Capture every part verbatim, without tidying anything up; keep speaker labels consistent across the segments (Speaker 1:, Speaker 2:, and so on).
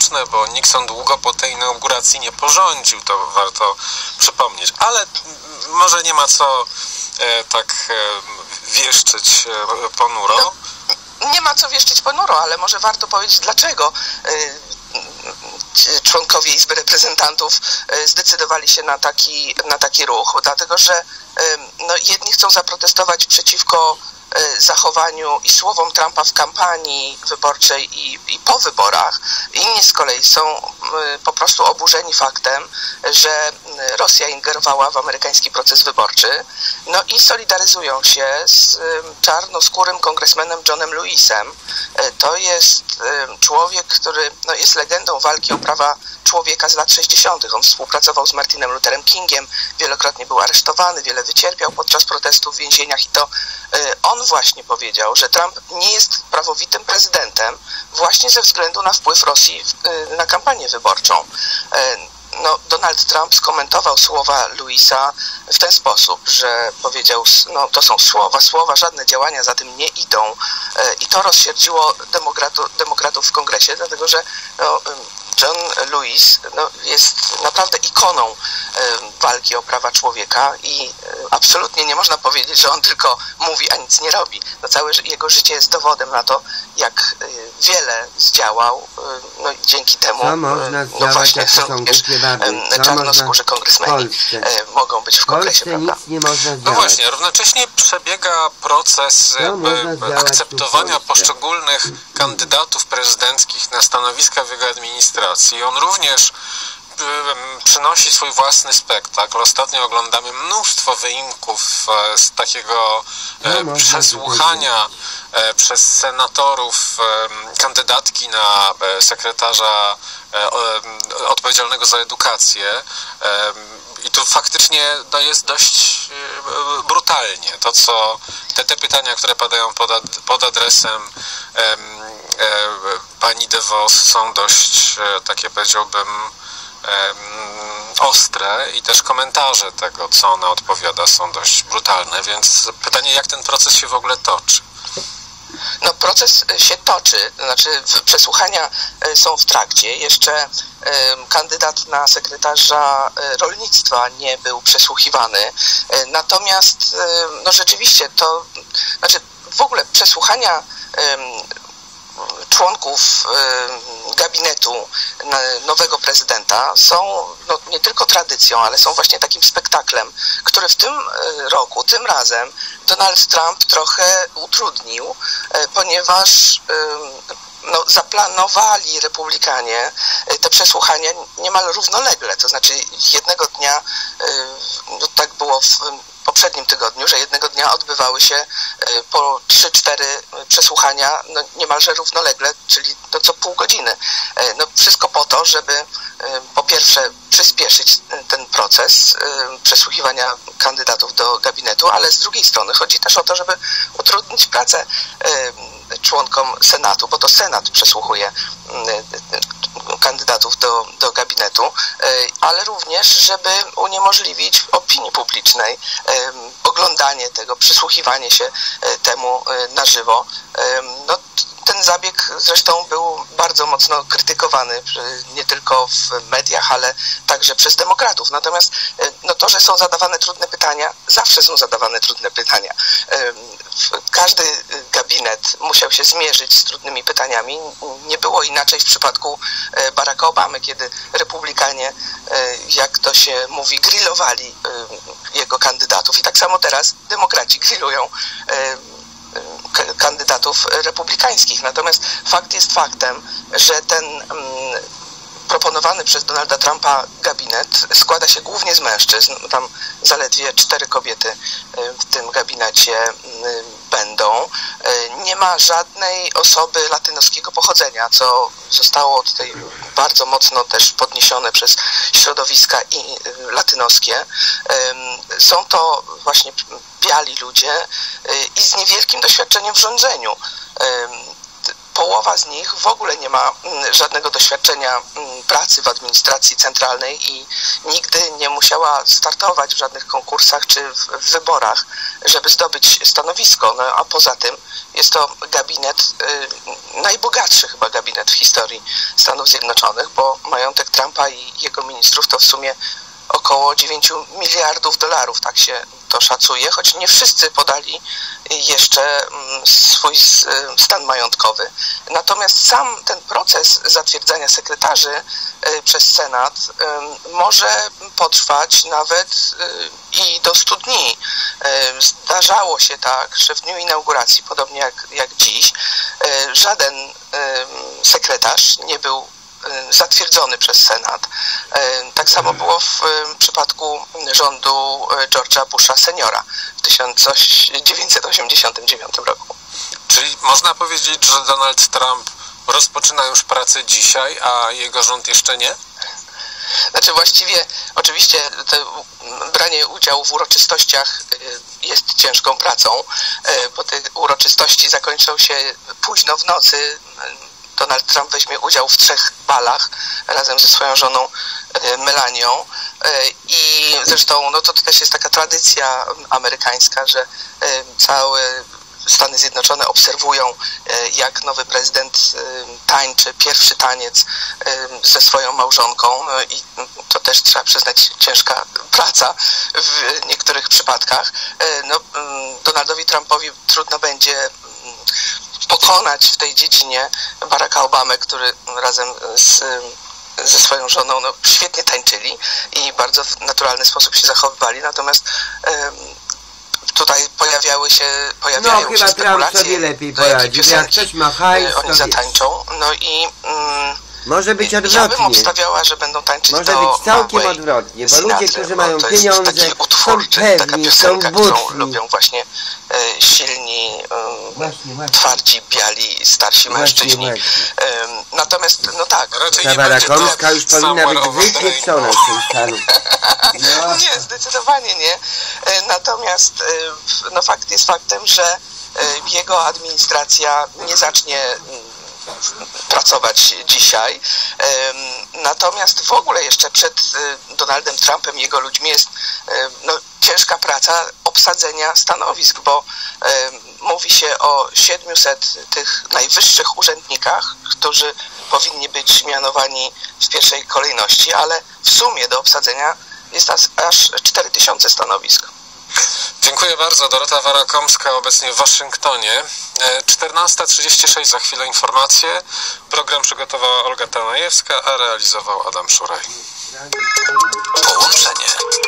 Speaker 1: widoczne, bo Nixon długo po tej inauguracji nie porządził, to warto przypomnieć. Ale może nie ma co e, tak e, wieszczyć e, ponuro.
Speaker 2: No, nie ma co wieszczyć ponuro, ale może warto powiedzieć, dlaczego e, członkowie Izby Reprezentantów zdecydowali się na taki, na taki ruch, dlatego że no, jedni chcą zaprotestować przeciwko zachowaniu i słowom Trumpa w kampanii wyborczej i, i po wyborach. Inni z kolei są po prostu oburzeni faktem, że Rosja ingerowała w amerykański proces wyborczy, no i solidaryzują się z czarnoskórym kongresmenem Johnem Lewisem. To jest człowiek, który no, jest legendą walki o prawa człowieka z lat sześćdziesiątych. On współpracował z Martinem Lutherem Kingiem, wielokrotnie był aresztowany, wiele wycierpiał podczas protestów w więzieniach i to on właśnie powiedział, że Trump nie jest prawowitym prezydentem właśnie ze względu na wpływ Rosji na kampanię wyborczą. No, Donald Trump skomentował słowa Lewisa w ten sposób, że powiedział, no to są słowa, słowa, żadne działania za tym nie idą i to rozsierdziło demokratu, demokratów w kongresie, dlatego że no, John Lewis no, jest naprawdę ikoną e, walki o prawa człowieka i e, absolutnie nie można powiedzieć, że on tylko mówi, a nic nie robi. No, całe jego życie jest dowodem na to, jak e, wiele zdziałał. E, no, dzięki temu
Speaker 3: co można
Speaker 2: e, no, właśnie są czarnoskórzy kongresmeni e, mogą być w kongresie, prawda?
Speaker 3: Nic nie można
Speaker 1: no właśnie, równocześnie przebiega proces jakby akceptowania poszczególnych kandydatów prezydenckich na stanowiska w jego administracji. On również przynosi swój własny spektakl. Ostatnio oglądamy mnóstwo wyimków z takiego no, przesłuchania przez senatorów kandydatki na sekretarza odpowiedzialnego za edukację. I tu faktycznie no, jest dość brutalnie. To, co te, te pytania, które padają pod, ad, pod adresem em, e, pani DeVos są dość e, takie, powiedziałbym, em, ostre i też komentarze tego, co ona odpowiada, są dość brutalne, więc pytanie, jak ten proces się w ogóle toczy?
Speaker 2: No, proces się toczy, znaczy przesłuchania są w trakcie. Jeszcze kandydat na sekretarza rolnictwa nie był przesłuchiwany. Natomiast no rzeczywiście to, znaczy w ogóle przesłuchania członków gabinetu nowego prezydenta są no, nie tylko tradycją, ale są właśnie takim spektaklem, który w tym roku, tym razem Donald Trump trochę utrudnił, ponieważ no, zaplanowali Republikanie te przesłuchania niemal równolegle, to znaczy jednego dnia, no, tak było w poprzednim tygodniu, że jednego dnia odbywały się po trzy cztery przesłuchania no, niemalże równolegle, czyli no, co pół godziny. No, wszystko po to, żeby po pierwsze przyspieszyć ten proces przesłuchiwania kandydatów do gabinetu, ale z drugiej strony chodzi też o to, żeby utrudnić pracę członkom Senatu, bo to Senat przesłuchuje kandydatów do, do gabinetu, ale również, żeby uniemożliwić opinii publicznej oglądanie tego, przysłuchiwanie się temu na żywo. No, ten zabieg zresztą był bardzo mocno krytykowany nie tylko w mediach, ale także przez demokratów. Natomiast no, to, że są zadawane trudne pytania, zawsze są zadawane trudne pytania. Każdy gabinet musiał się zmierzyć z trudnymi pytaniami. Nie było inaczej w przypadku Baracka Obamy, kiedy republikanie, jak to się mówi, grillowali jego kandydatów. I tak samo teraz demokraci grillują kandydatów republikańskich. Natomiast fakt jest faktem, że ten mm, proponowany przez Donalda Trumpa gabinet składa się głównie z mężczyzn. Tam zaledwie cztery kobiety w tym gabinecie będą. Nie ma żadnej osoby latynoskiego pochodzenia, co zostało tutaj bardzo mocno też podniesione przez środowiska i latynoskie. Są to właśnie biali ludzie i z niewielkim doświadczeniem w rządzeniu. Połowa z nich w ogóle nie ma żadnego doświadczenia pracy w administracji centralnej i nigdy nie musiała startować w żadnych konkursach czy w, w wyborach, żeby zdobyć stanowisko. No, a poza tym jest to gabinet, y, najbogatszy chyba gabinet w historii Stanów Zjednoczonych, bo majątek Trumpa i jego ministrów to w sumie około dziewięć miliardów dolarów, tak się to szacuje, choć nie wszyscy podali jeszcze swój stan majątkowy. Natomiast sam ten proces zatwierdzania sekretarzy przez Senat może potrwać nawet i do stu dni. Zdarzało się tak, że w dniu inauguracji, podobnie jak, jak dziś, żaden sekretarz nie był zatwierdzony przez Senat. Tak samo było w przypadku rządu George'a Busha seniora w tysiąc dziewięćset osiemdziesiątym dziewiątym roku.
Speaker 1: Czyli można powiedzieć, że Donald Trump rozpoczyna już pracę dzisiaj, a jego rząd jeszcze nie?
Speaker 2: Znaczy właściwie, oczywiście to branie udziału w uroczystościach jest ciężką pracą, bo te uroczystości zakończą się późno w nocy. Donald Trump weźmie udział w trzech balach razem ze swoją żoną Melanią i zresztą no to, to też jest taka tradycja amerykańska, że całe Stany Zjednoczone obserwują, jak nowy prezydent tańczy pierwszy taniec ze swoją małżonką. No i to też trzeba przyznać ciężka praca w niektórych przypadkach. No, Donaldowi Trumpowi trudno będzie pokonać w tej dziedzinie Baracka Obamę, który razem z, ze swoją żoną no, świetnie tańczyli i bardzo w naturalny sposób się zachowywali, natomiast um, tutaj pojawiały się pojawiają
Speaker 3: no,
Speaker 2: się
Speaker 3: chyba Trump sobie lepiej poradzi, jak ktoś ma hajs,
Speaker 2: oni zatańczą, no i um,
Speaker 3: może być odwrotnie.
Speaker 2: Ja bym obstawiała, że będą tańczyć
Speaker 3: może
Speaker 2: do
Speaker 3: być całkiem
Speaker 2: małej
Speaker 3: odwrotnie, bo
Speaker 2: Sinatry,
Speaker 3: ludzie, którzy mają
Speaker 2: to
Speaker 3: pieniądze,
Speaker 2: taki
Speaker 3: są
Speaker 2: utwór,
Speaker 3: pewni,
Speaker 2: taka
Speaker 3: są
Speaker 2: piosenka,
Speaker 3: butni.
Speaker 2: którą lubią właśnie e, silni, e,
Speaker 3: właśnie, właśnie.
Speaker 2: twardzi, biali, starsi
Speaker 3: właśnie,
Speaker 2: mężczyźni.
Speaker 3: właśnie.
Speaker 2: E, natomiast, no tak.
Speaker 3: Ta Barakomska już powinna być wypieprzona z tym stanu.
Speaker 2: No. Nie, zdecydowanie nie. E, natomiast e, no fakt jest faktem, że e, jego administracja nie zacznie pracować dzisiaj. Natomiast w ogóle jeszcze przed Donaldem Trumpem i jego ludźmi jest no, ciężka praca obsadzenia stanowisk, bo mówi się o siedmiuset tych najwyższych urzędnikach, którzy powinni być mianowani w pierwszej kolejności, ale w sumie do obsadzenia jest aż cztery tysiące stanowisk.
Speaker 1: Dziękuję bardzo. Dorota Warakomska obecnie w Waszyngtonie. czternasta trzydzieści sześć, za chwilę informacje. Program przygotowała Olga Tanajewska, a realizował Adam Szuraj.
Speaker 4: Połączenie.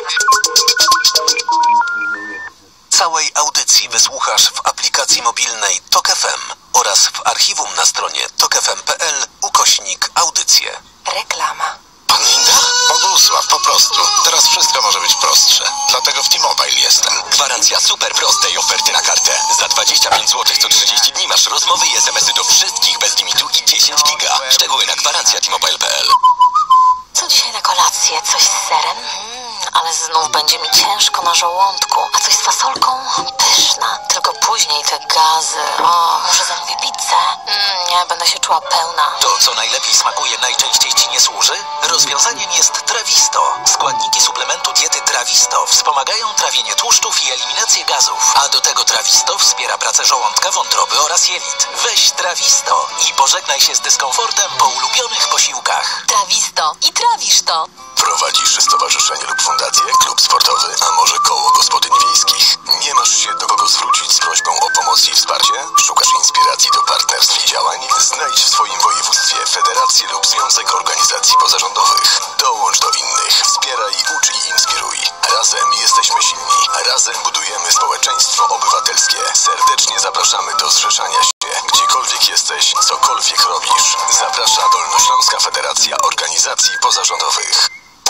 Speaker 4: Całej audycji wysłuchasz w aplikacji mobilnej Tok F M oraz w archiwum na stronie tokfm.pl ukośnik audycje.
Speaker 5: Reklama.
Speaker 4: Pan Linda? Bogusław, po prostu. Teraz wszystko może być prostsze. Dlatego w T-Mobile jestem. Gwarancja super prostej oferty na kartę. Za dwadzieścia pięć złotych co trzydzieści dni masz rozmowy i es em esy do wszystkich bez limitu i dziesięć giga. Szczegóły na gwarancja T Mobile kropka p l.
Speaker 5: Co dzisiaj na kolację? Coś z serem? Mm, ale znów będzie mi ciężko na żołądku. A coś z fasolką? Pyszna. Tylko później te gazy. O, może zamówię pizzę? Mm, nie, będę się czuła pełna.
Speaker 4: To, co najlepiej smakuje, najczęściej ci nie służy? Rozwiązaniem jest Trawisto. Składniki suplementu diety Trawisto wspomagają trawienie tłuszczów i eliminację gazów. A do tego Trawisto wspiera pracę żołądka, wątroby oraz jelit. Weź Trawisto i pożegnaj się z dyskomfortem po ulubionych posiłkach.
Speaker 5: Trawisto i trawisz to.
Speaker 4: Prowadzisz stowarzyszenie lub fundację, klub sportowy, a może koło gospodyń wiejskich? Nie masz się do kogo zwrócić z prośbą o pomoc i wsparcie? Szukasz inspiracji do partnerstw i działań? Znajdź w swoim województwie federację lub związek organizacji pozarządowych. Dołącz do innych, wspieraj, ucz i inspiruj. Razem jesteśmy silni. Razem budujemy społeczeństwo obywatelskie. Serdecznie zapraszamy do zrzeszania się. Gdziekolwiek jesteś, cokolwiek robisz. Zaprasza Dolnośląska Federacja Organizacji Pozarządowych.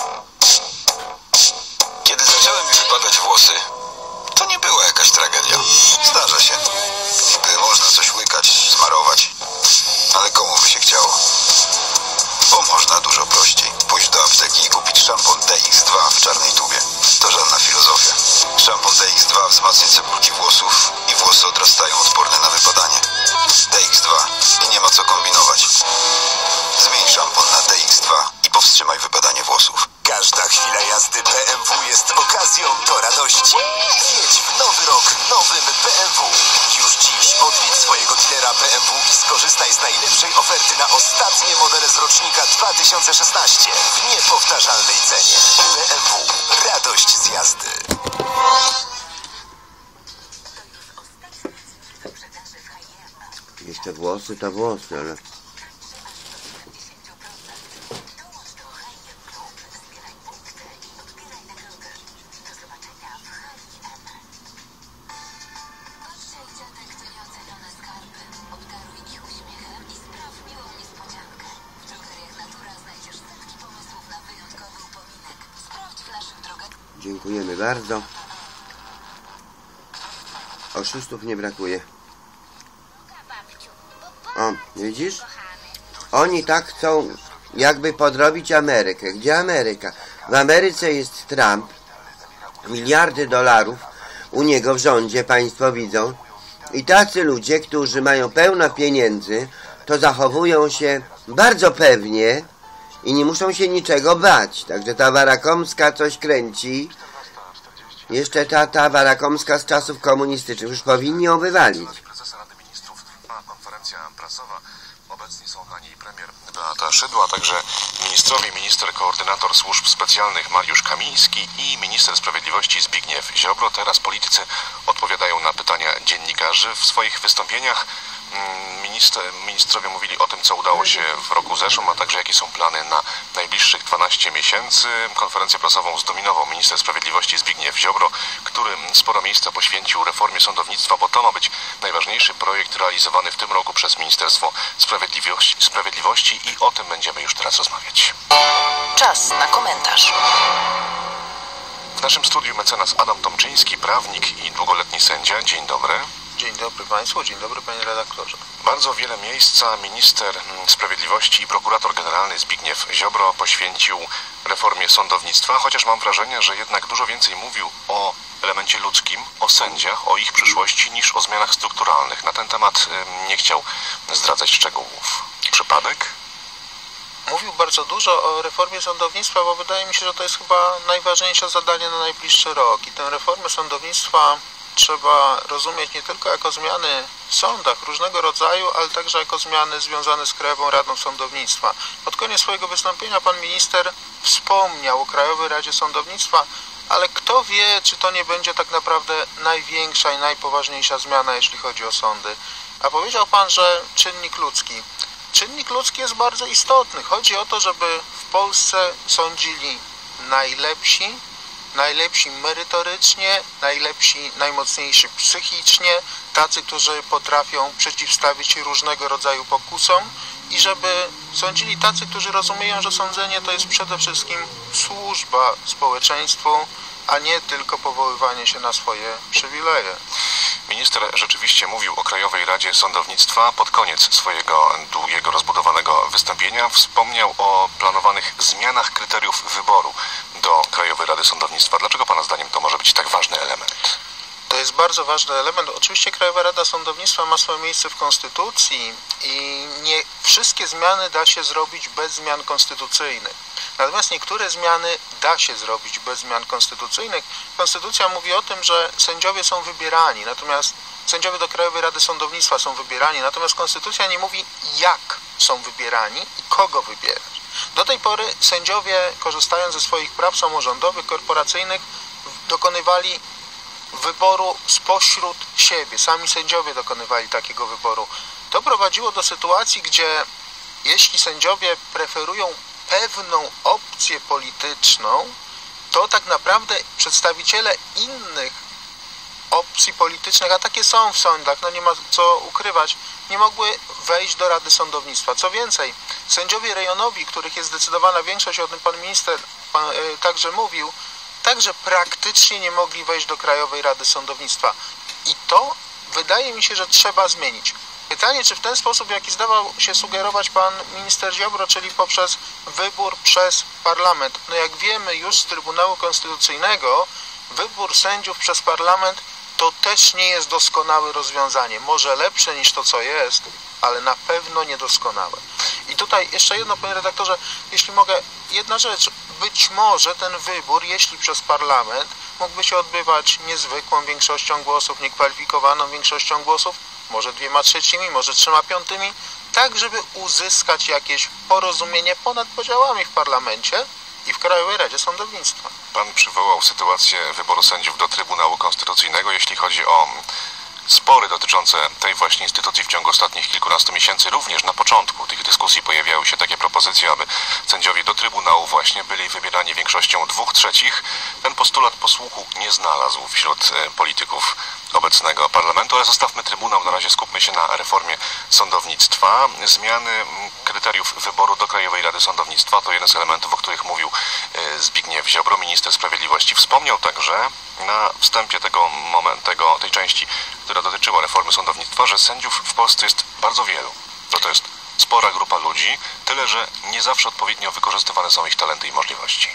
Speaker 4: Kiedy zaczęły mi wypadać włosy, to nie była jakaś tragedia. Zdarza się. Niby można coś łykać, smarować. Ale komu by się chciało? Bo można dużo prościej. Pójść do apteki i kupić szampon D X dwa w czarnej tubie. To żadna filozofia. Szampon D X dwa wzmacnia cebulki włosów i włosy odrastają odporne na wypadanie. D X dwa i nie ma co kombinować. Zmień szampon na D X dwa powstrzymaj wypadanie włosów. Każda chwila jazdy B M W jest okazją do radości. Jedź w nowy rok nowym B M W. Już dziś odwiedź swojego dealera B M W i skorzystaj z najlepszej oferty na ostatnie modele z rocznika dwa tysiące szesnaście w niepowtarzalnej cenie. B M W. Radość z jazdy.
Speaker 3: Jeszcze włosy to włosy, ale... Dziękujemy bardzo. Oszustów nie brakuje. O, widzisz? Oni tak chcą jakby podrobić Amerykę. Gdzie Ameryka? W Ameryce jest Trump. Miliardy dolarów u niego w rządzie, państwo widzą. I tacy ludzie, którzy mają pełno pieniędzy, to zachowują się bardzo pewnie i nie muszą się niczego bać. Także ta Warakomska coś kręci. Jeszcze ta, ta Warakomska z czasów komunistycznych. Już powinni ją wywalić.
Speaker 4: Prezesa Rady Ministrów trwa konferencja prasowa. Obecni są na niej premier Beata Szydło, a także ministrowie, minister koordynator służb specjalnych Mariusz Kamiński i minister sprawiedliwości Zbigniew Ziobro. Teraz politycy odpowiadają na pytania dziennikarzy. W swoich wystąpieniach minister, ministrowie mówili o tym, co udało się w roku zeszłym, a także jakie są plany na najbliższych dwanaście miesięcy. Konferencję prasową zdominował minister sprawiedliwości Zbigniew Ziobro, który sporo miejsca poświęcił reformie sądownictwa, bo to ma być najważniejszy projekt realizowany w tym roku przez Ministerstwo Sprawiedliwości, Sprawiedliwości i o tym będziemy już teraz rozmawiać.
Speaker 5: Czas na komentarz.
Speaker 4: W naszym studiu mecenas Adam Tomczyński, prawnik i długoletni sędzia. Dzień dobry.
Speaker 6: Dzień dobry Państwu, dzień dobry Panie redaktorze.
Speaker 4: Bardzo wiele miejsca minister sprawiedliwości i prokurator generalny Zbigniew Ziobro poświęcił reformie sądownictwa, chociaż mam wrażenie, że jednak dużo więcej mówił o elemencie ludzkim, o sędziach, o ich przyszłości niż o zmianach strukturalnych. Na ten temat nie chciał zdradzać szczegółów. Przypadek?
Speaker 6: Mówił bardzo dużo o reformie sądownictwa, bo wydaje mi się, że to jest chyba najważniejsze zadanie na najbliższy rok. I tę reformę sądownictwa trzeba rozumieć nie tylko jako zmiany w sądach różnego rodzaju, ale także jako zmiany związane z Krajową Radą Sądownictwa. Pod koniec swojego wystąpienia pan minister wspomniał o Krajowej Radzie Sądownictwa, ale kto wie, czy to nie będzie tak naprawdę największa i najpoważniejsza zmiana, jeśli chodzi o sądy. A powiedział pan, że czynnik ludzki. Czynnik ludzki jest bardzo istotny. Chodzi o to, żeby w Polsce sądzili najlepsi, najlepsi merytorycznie, najlepsi, najmocniejsi psychicznie, tacy, którzy potrafią przeciwstawić się różnego rodzaju pokusom i żeby sądzili tacy, którzy rozumieją, że sądzenie to jest przede wszystkim służba społeczeństwu, a nie tylko powoływanie się na swoje przywileje.
Speaker 4: Minister rzeczywiście mówił o Krajowej Radzie Sądownictwa. Pod koniec swojego długiego, rozbudowanego wystąpienia wspomniał o planowanych zmianach kryteriów wyboru do Krajowej Rady Sądownictwa. Dlaczego Pana zdaniem to może być tak ważny element?
Speaker 6: To jest bardzo ważny element. Oczywiście Krajowa Rada Sądownictwa ma swoje miejsce w Konstytucji i nie wszystkie zmiany da się zrobić bez zmian konstytucyjnych. Natomiast niektóre zmiany da się zrobić bez zmian konstytucyjnych. Konstytucja mówi o tym, że sędziowie są wybierani, natomiast sędziowie do Krajowej Rady Sądownictwa są wybierani, natomiast Konstytucja nie mówi, jak są wybierani i kogo wybierać. Do tej pory sędziowie, korzystając ze swoich praw samorządowych, korporacyjnych, dokonywali wyboru spośród siebie. Sami sędziowie dokonywali takiego wyboru. To prowadziło do sytuacji, gdzie jeśli sędziowie preferują pewną opcję polityczną, to tak naprawdę przedstawiciele innych opcji politycznych, a takie są w sądach, no nie ma co ukrywać, nie mogły wejść do Rady Sądownictwa. Co więcej, sędziowie rejonowi, których jest zdecydowana większość, o tym pan minister pan, yy, także mówił, także praktycznie nie mogli wejść do Krajowej Rady Sądownictwa. I to wydaje mi się, że trzeba zmienić. Pytanie, czy w ten sposób, jaki zdawał się sugerować pan minister Ziobro, czyli poprzez wybór przez parlament. No jak wiemy już z Trybunału Konstytucyjnego, wybór sędziów przez parlament to też nie jest doskonałe rozwiązanie. Może lepsze niż to, co jest, ale na pewno niedoskonałe. I tutaj jeszcze jedno, panie redaktorze, jeśli mogę, jedna rzecz. Być może ten wybór, jeśli przez parlament, mógłby się odbywać niezwykłą większością głosów, niekwalifikowaną większością głosów, może dwiema trzecimi, może trzema piątymi, tak żeby uzyskać jakieś porozumienie ponad podziałami w parlamencie i w Krajowej Radzie Sądownictwa.
Speaker 4: Pan przywołał sytuację wyboru sędziów do Trybunału Konstytucyjnego, jeśli chodzi o spory dotyczące tej właśnie instytucji w ciągu ostatnich kilkunastu miesięcy. Również na początku tych dyskusji pojawiały się takie propozycje, aby sędziowie do Trybunału właśnie byli wybierani większością dwóch trzecich. Ten postulat posłuchu nie znalazł wśród polityków obecnego parlamentu, ale zostawmy Trybunał, na razie skupmy się na reformie sądownictwa. Zmiany kryteriów wyboru do Krajowej Rady Sądownictwa to jeden z elementów, o których mówił Zbigniew Ziobro, minister sprawiedliwości. Wspomniał także na wstępie tego momentu, tego, tej części, która dotyczyła reformy sądownictwa, że sędziów w Polsce jest bardzo wielu. To, to jest spora grupa ludzi, tyle że nie zawsze odpowiednio wykorzystywane są ich talenty i możliwości.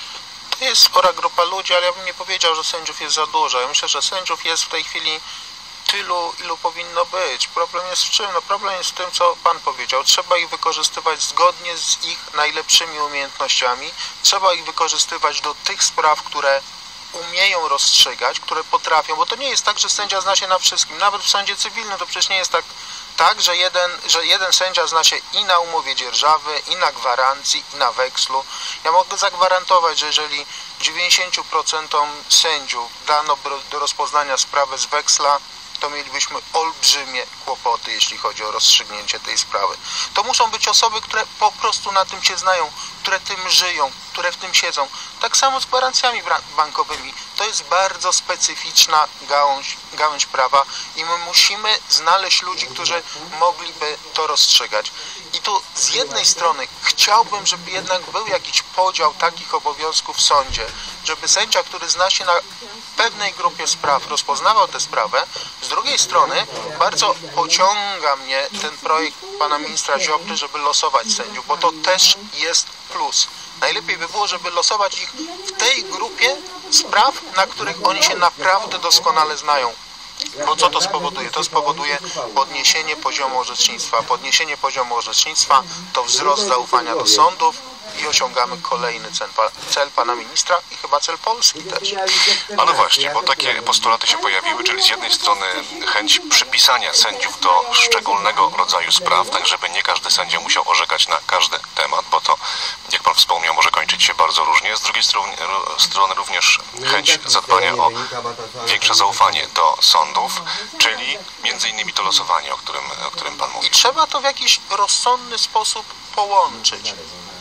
Speaker 6: To jest spora grupa ludzi, ale ja bym nie powiedział, że sędziów jest za dużo. Ja myślę, że sędziów jest w tej chwili tylu, ilu powinno być. Problem jest w czym? No problem jest w tym, co pan powiedział. Trzeba ich wykorzystywać zgodnie z ich najlepszymi umiejętnościami. Trzeba ich wykorzystywać do tych spraw, które umieją rozstrzygać, które potrafią, bo to nie jest tak, że sędzia zna się na wszystkim. Nawet w sądzie cywilnym to przecież nie jest tak, tak że, jeden, że jeden sędzia zna się i na umowie dzierżawy, i na gwarancji, i na wekslu. Ja mogę zagwarantować, że jeżeli dziewięćdziesięciu procentom sędziów dano do rozpoznania sprawę z weksla, to mielibyśmy olbrzymie kłopoty, jeśli chodzi o rozstrzygnięcie tej sprawy. To muszą być osoby, które po prostu na tym się znają, które tym żyją, które w tym siedzą. Tak samo z gwarancjami bankowymi. To jest bardzo specyficzna gałąź, gałąź prawa i my musimy znaleźć ludzi, którzy mogliby to rozstrzygać. I tu z jednej strony chciałbym, żeby jednak był jakiś podział takich obowiązków w sądzie, żeby sędzia, który zna się na pewnej grupie spraw, rozpoznawał tę sprawę. Z drugiej strony bardzo pociąga mnie ten projekt pana ministra Ziobry, żeby losować sędziów, bo to też jest plus. Najlepiej by było, żeby losować ich w tej grupie spraw, na których oni się naprawdę doskonale znają. Bo co to spowoduje? To spowoduje podniesienie poziomu orzecznictwa. Podniesienie poziomu orzecznictwa to wzrost zaufania do sądów i osiągamy kolejny cel, cel pana ministra i chyba cel Polski też.
Speaker 4: A no właśnie, bo takie postulaty się pojawiły, czyli z jednej strony chęć przypisania sędziów do szczególnego rodzaju spraw, tak żeby nie każdy sędzia musiał orzekać na każdy temat, bo to, jak pan wspomniał, może kończyć się bardzo różnie. Z drugiej strony, strony również chęć zadbania o większe zaufanie do sądów, czyli między innymi to losowanie, o którym, o którym pan mówił.
Speaker 6: I trzeba to w jakiś rozsądny sposób połączyć.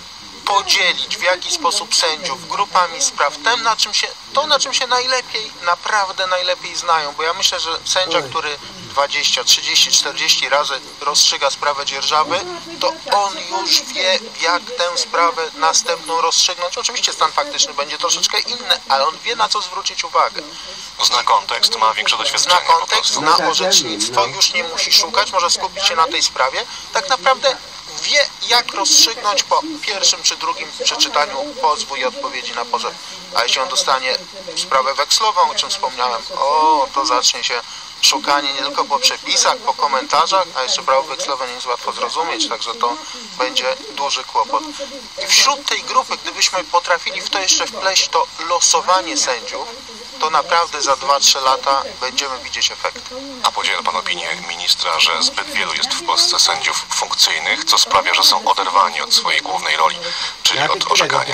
Speaker 6: Podzielić w jaki sposób sędziów grupami spraw, tym, na czym się, to na czym się najlepiej, naprawdę najlepiej znają, bo ja myślę, że sędzia, który dwadzieścia, trzydzieści, czterdzieści razy rozstrzyga sprawę dzierżawy, to on już wie, jak tę sprawę następną rozstrzygnąć. Oczywiście stan faktyczny będzie troszeczkę inny, ale on wie, na co zwrócić uwagę.
Speaker 4: Zna kontekst, ma większe doświadczenie.
Speaker 6: Zna kontekst, zna orzecznictwo, już nie musi szukać, może skupić się na tej sprawie. Tak naprawdę wie, jak rozstrzygnąć po pierwszym czy drugim przeczytaniu pozwu i odpowiedzi na pozew. A jeśli on dostanie sprawę wekslową, o czym wspomniałem, o, to zacznie się szukanie nie tylko po przepisach, po komentarzach, a jeszcze prawo wekslowe nie jest łatwo zrozumieć, także to będzie duży kłopot. I wśród tej grupy, gdybyśmy potrafili w to jeszcze wpleść to losowanie sędziów, to naprawdę za dwa trzy lata będziemy widzieć efekt.
Speaker 4: A podziela pan opinię ministra, że zbyt wielu jest w Polsce sędziów funkcyjnych, co sprawia, że są oderwani od swojej głównej roli, czyli od orzekania.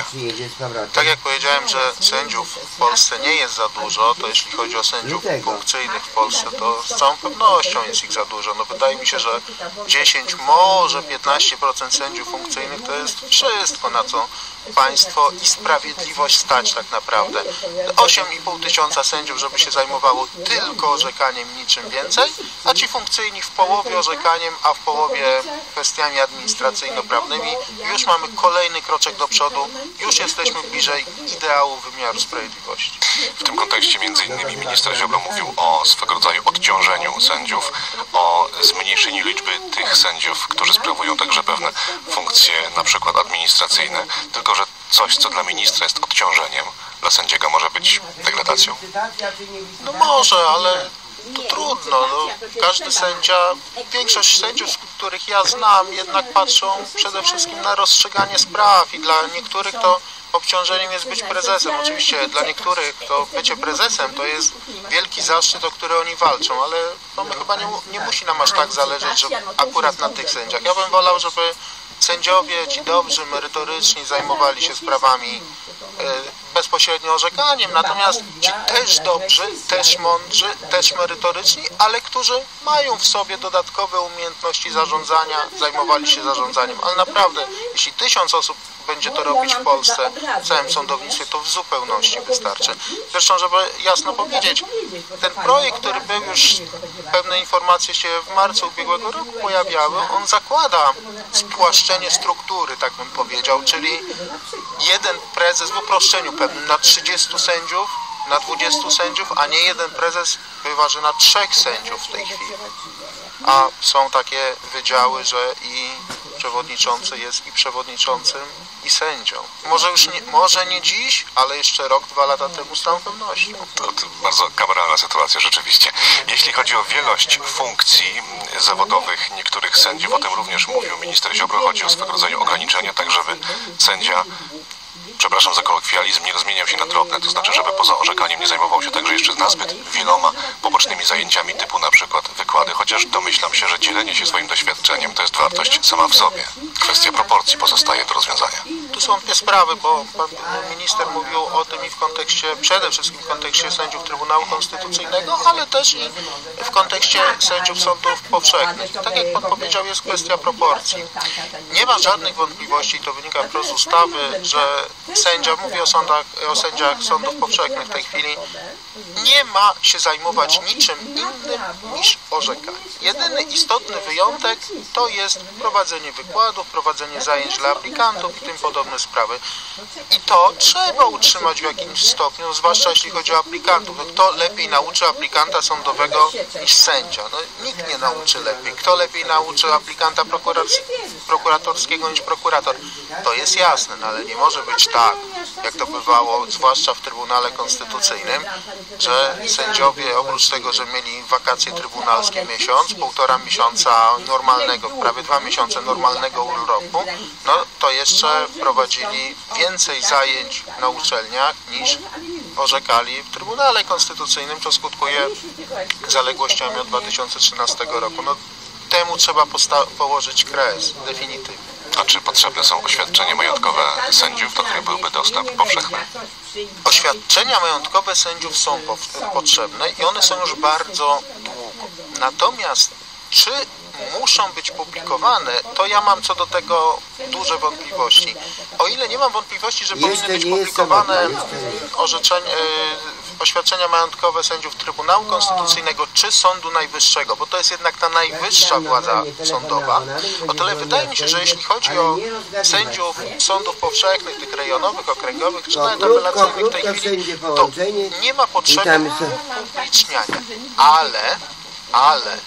Speaker 6: Tak jak powiedziałem, że sędziów w Polsce nie jest za dużo, to jeśli chodzi o sędziów funkcyjnych w Polsce, to z całą pewnością jest ich za dużo. No wydaje mi się, że dziesięć, może piętnaście procent sędziów funkcyjnych to jest wszystko, na co państwo i sprawiedliwość stać tak naprawdę. osiem i pół tysiąca sędziów, żeby się zajmowało tylko orzekaniem, niczym więcej, a ci funkcyjni w połowie orzekaniem, a w połowie kwestiami administracyjno-prawnymi. Już mamy kolejny kroczek do przodu, już jesteśmy bliżej ideału wymiaru sprawiedliwości.
Speaker 4: W tym kontekście między innymi minister Ziobro mówił o swego rodzaju odciążeniu sędziów, o zmniejszeniu liczby tych sędziów, którzy sprawują także pewne funkcje, na przykład administracyjne, tylko że coś, co dla ministra jest odciążeniem, dla sędziego może być degradacją?
Speaker 6: No może, ale to trudno. No, każdy sędzia, większość sędziów, których ja znam, jednak patrzą przede wszystkim na rozstrzyganie spraw i dla niektórych to obciążeniem jest być prezesem. Oczywiście dla niektórych to bycie prezesem to jest wielki zaszczyt, o który oni walczą, ale no, my chyba nie, nie musi nam aż tak zależeć, że akurat na tych sędziach. Ja bym wolał, żeby sędziowie, ci dobrzy, merytoryczni zajmowali się sprawami e, bezpośrednio orzekaniem, natomiast ci też dobrzy, też mądrzy, też merytoryczni, ale którzy mają w sobie dodatkowe umiejętności zarządzania, zajmowali się zarządzaniem. Ale naprawdę, jeśli tysiąc osób będzie to robić w Polsce, w całym sądownictwie, to w zupełności wystarczy. Zresztą, żeby jasno powiedzieć, ten projekt, który był już, pewne informacje się w marcu ubiegłego roku pojawiały, on zakłada spłaszczenie struktury, tak bym powiedział, czyli jeden prezes w uproszczeniu pewnym na trzydziestu sędziów, na dwudziestu sędziów, a nie jeden prezes wyważy na trzech sędziów w tej chwili. A są takie wydziały, że i przewodniczący jest i przewodniczącym, i sędzią. Może już nie, może nie dziś, ale jeszcze rok, dwa lata temu z całą pewnością.
Speaker 4: To, to bardzo kameralna sytuacja rzeczywiście. Jeśli chodzi o wielość funkcji zawodowych niektórych sędziów, o tym również mówił minister Ziobro, chodzi o swego rodzaju ograniczenia, tak żeby sędzia, przepraszam za kolokwializm, nie rozmieniał się na drobne, to znaczy, żeby poza orzekaniem nie zajmował się także jeszcze nazbyt wieloma pobocznymi zajęciami, typu na przykład wykłady, chociaż domyślam się, że dzielenie się swoim doświadczeniem to jest wartość sama w sobie. Kwestia proporcji pozostaje do rozwiązania.
Speaker 6: Tu są dwie sprawy, bo pan minister mówił o tym i w kontekście, przede wszystkim w kontekście sędziów Trybunału Konstytucyjnego, ale też i w kontekście sędziów sądów powszechnych. Tak jak pan powiedział, jest kwestia proporcji. Nie ma żadnych wątpliwości, to wynika wprost z ustawy, że sędzia, mówię o sądach, o sędziach sądów powszechnych w tej chwili, nie ma się zajmować niczym innym niż orzekanie. Jedyny istotny wyjątek to jest prowadzenie wykładów, prowadzenie zajęć dla aplikantów i tym podobne sprawy. I to trzeba utrzymać w jakimś stopniu, zwłaszcza jeśli chodzi o aplikantów. No, kto lepiej nauczy aplikanta sądowego niż sędzia? No, nikt nie nauczy lepiej. Kto lepiej nauczy aplikanta prokuratorskiego niż prokurator? To jest jasne, no, ale nie może być tak, jak to bywało, zwłaszcza w Trybunale Konstytucyjnym, że sędziowie oprócz tego, że mieli wakacje trybunalskie miesiąc, półtora miesiąca normalnego, prawie dwa miesiące normalnego urlopu, no to jeszcze prowadzili więcej zajęć na uczelniach niż orzekali w Trybunale Konstytucyjnym, co skutkuje zaległościami od dwa tysiące trzynastego roku. No temu trzeba położyć kres, definitywnie.
Speaker 4: A czy potrzebne są oświadczenia majątkowe sędziów, do których byłby dostęp powszechny?
Speaker 6: Oświadczenia majątkowe sędziów są po potrzebne i one są już bardzo długo. Natomiast czy muszą być publikowane, to ja mam co do tego duże wątpliwości. O ile nie mam wątpliwości, że powinny być publikowane orzeczenia, oświadczenia majątkowe sędziów Trybunału Konstytucyjnego czy Sądu Najwyższego, bo to jest jednak ta najwyższa władza sądowa, o tyle wydaje mi się, że jeśli chodzi o sędziów sądów powszechnych, tych rejonowych, okręgowych czy nawet apelacyjnych w tej chwili, to nie ma potrzeby upubliczniania, ale ale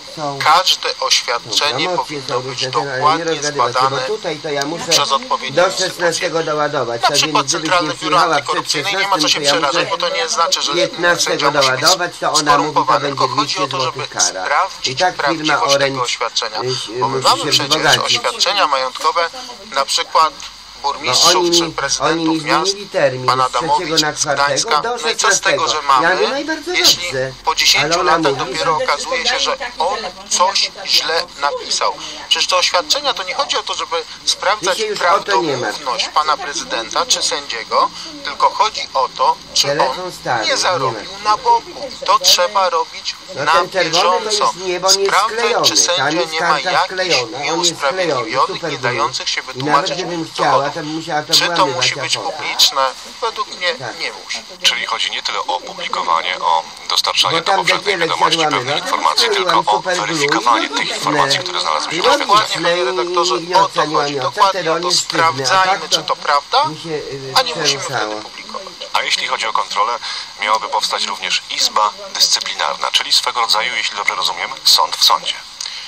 Speaker 6: każde oświadczenie powinno być dokładnie zbadane przez odpowiednią instytucję. Na przykład Centralne Biuro Antykorupcyjne, nie ma co się przerażać, bo to nie znaczy, że sędzia musi być skorumpowany, tylko chodzi o to, żeby sprawdzić prawdziwość tego oświadczenia. Bo my mamy przecież oświadczenia majątkowe, na przykład burmistrzów no oni, czy prezydentów miast, termin, pan Adamowicz z Gdańska. No i co z tego, że mamy, jeśli po dziesięciu latach dopiero okazuje się, że on coś źle napisał. Przecież te oświadczenia to nie chodzi o to, żeby sprawdzać prawdomówność pana prezydenta czy sędziego, tylko chodzi o to, czy on nie zarobił na boku. To trzeba robić na bieżąco. Sprawdzać, czy sędzia nie ma jakichś nieusprawiedliwionych, nie dających się wytłumaczyć dowodów. Czy to musi być publiczne? Według mnie nie musi.
Speaker 4: Czyli chodzi nie tyle o publikowanie, o dostarczanie do powszechnej wiadomości pewnych informacji, tylko o weryfikowanie tych informacji, które znalazły się w oświadczeniu.
Speaker 6: Dokładnie, panie redaktorze, o to chodzi. Dokładnie o to. Sprawdzajmy, czy to prawda, a nie musimy wtedy publikować.
Speaker 4: A jeśli chodzi o kontrolę, miałaby powstać również Izba Dyscyplinarna, czyli swego rodzaju, jeśli dobrze rozumiem, sąd w sądzie.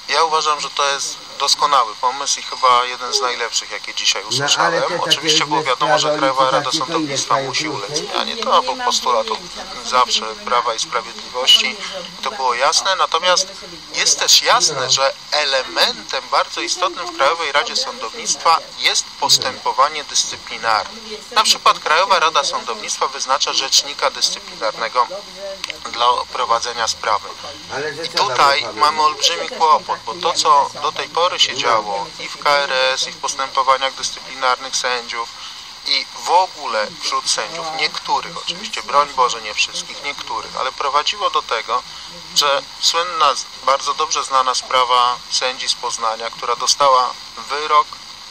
Speaker 6: Ja uważam, że to jest doskonały pomysł i chyba jeden z najlepszych, jakie dzisiaj usłyszałem. No, oczywiście było wiadomo, że Krajowa Rada Sądownictwa musi ulec zmianie. To był postulat zawsze Prawa i Sprawiedliwości. To było jasne. Natomiast jest też jasne, że elementem bardzo istotnym w Krajowej Radzie Sądownictwa jest postępowanie dyscyplinarne. Na przykład Krajowa Rada Sądownictwa wyznacza rzecznika dyscyplinarnego dla prowadzenia sprawy. I tutaj mamy olbrzymi kłopot, bo to, co do tej pory się działo i w K R S, i w postępowaniach dyscyplinarnych sędziów, i w ogóle wśród sędziów, niektórych oczywiście, broń Boże nie wszystkich, niektórych, ale prowadziło do tego, że słynna, bardzo dobrze znana sprawa sędzi z Poznania, która dostała wyrok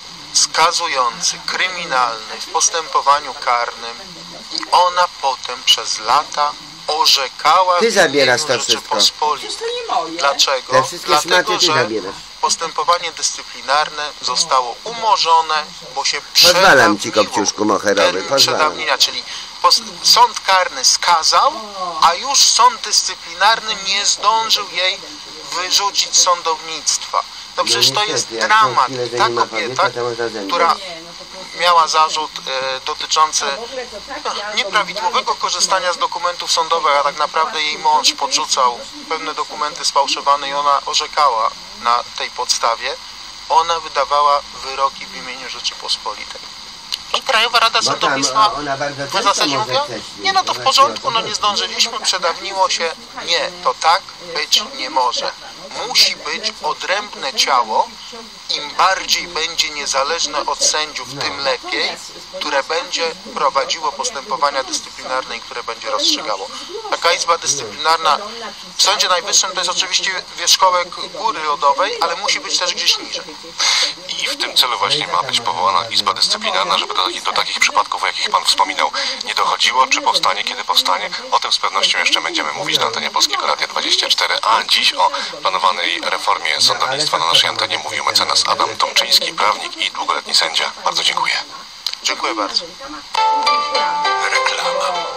Speaker 6: skazujący, kryminalny w postępowaniu karnym i ona potem przez lata orzekała
Speaker 3: ty
Speaker 6: w
Speaker 3: zabierasz
Speaker 6: imieniu
Speaker 3: to
Speaker 6: Rzeczypospolitej. Dlaczego? Dlatego, że postępowanie dyscyplinarne zostało umorzone, bo się
Speaker 3: pozwalam ci, Kopciuszku Moherowy,
Speaker 6: przedawnienia, czyli sąd karny skazał, a już sąd dyscyplinarny nie zdążył jej wyrzucić z sądownictwa. No przecież to jest dramat. Ta kobieta, która miała zarzut e, dotyczący no, nieprawidłowego korzystania z dokumentów sądowych, a tak naprawdę jej mąż podrzucał pewne dokumenty sfałszowane i ona orzekała na tej podstawie, ona wydawała wyroki w imieniu Rzeczypospolitej. I Krajowa Rada Sądownictwa w zasadzie mówiła, nie no to w porządku, no nie zdążyliśmy, przedawniło się. Nie, to tak być nie może. Musi być odrębne ciało, im bardziej będzie niezależne od sędziów, tym lepiej, które będzie prowadziło postępowania dyscyplinarne i które będzie rozstrzygało. Taka Izba Dyscyplinarna w Sądzie Najwyższym to jest oczywiście wierzchołek góry lodowej, ale musi być też gdzieś niżej.
Speaker 4: I w tym celu właśnie ma być powołana Izba Dyscyplinarna, żeby do, do takich przypadków, o jakich Pan wspominał, nie dochodziło, czy powstanie, kiedy powstanie. O tym z pewnością jeszcze będziemy mówić na antenie Polskiego Radia dwadzieścia cztery, a dziś o planowanej reformie sądownictwa na naszej antenie mówił mecenas Adam Tomczyński, prawnik i długoletni sędzia. Bardzo dziękuję.
Speaker 6: Dziękuję bardzo.
Speaker 4: Reklama.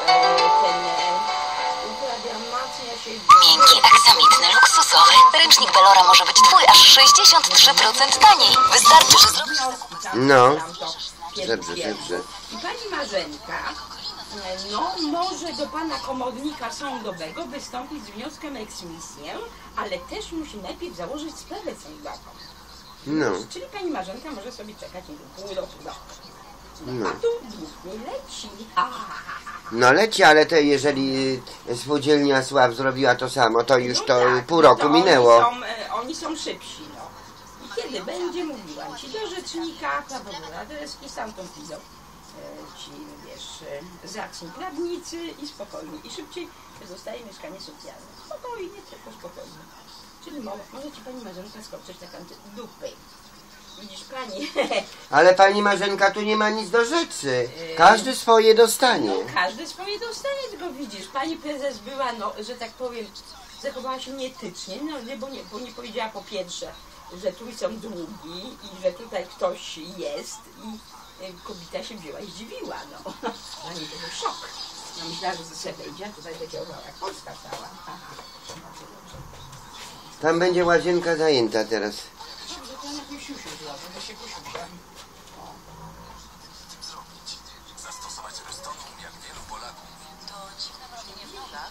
Speaker 5: Miękki, aksamitny, luksusowy. Ręcznik Belora może być twój aż sześćdziesiąt trzy procent taniej. Wystarczy, że zrobisz...
Speaker 3: No. Dobrze, dobrze.
Speaker 7: I pani Marzenka, no może do pana komornika sądowego wystąpić z wnioskiem eksmisję, ale też musi najpierw założyć sprawę sądową.
Speaker 3: No.
Speaker 7: Czyli pani Marzenka może sobie czekać pół roku.
Speaker 3: No.
Speaker 7: A tu dług nie leci. Ah.
Speaker 3: No leci, ale to jeżeli spółdzielnia Sław zrobiła to samo, to już to no tak, pół roku to minęło.
Speaker 7: Oni są, oni są szybsi, no. I kiedy będzie, mówiłam ci, do rzecznika prawobrotherski, stamtąd idą ci, wiesz, zacni prawnicy i spokojnie. I szybciej zostaje mieszkanie socjalne. Spokojnie, tylko spokojnie. Czyli może, może ci pani Marzenka skoczyć taką dupy. Widzisz pani?
Speaker 3: Ale pani Marzenka tu nie ma nic do rzeczy. Każdy swoje dostanie.
Speaker 7: No, każdy swoje dostanie, tylko widzisz, pani prezes była, no, że tak powiem, zachowała się nieetycznie, no, bo nie, bo nie powiedziała po pierwsze, że tu są długi i że tutaj ktoś jest i kobieta się wzięła i zdziwiła, no. Dla niej to był szok. No, myślała, że ze sobie idzie, a tutaj wyciągnęła jak Polska cała.
Speaker 3: Tam będzie łazienka zajęta teraz.
Speaker 4: Zastosować Restonium jak wielu Polaków.
Speaker 5: To dziwne mrowienie w nogach.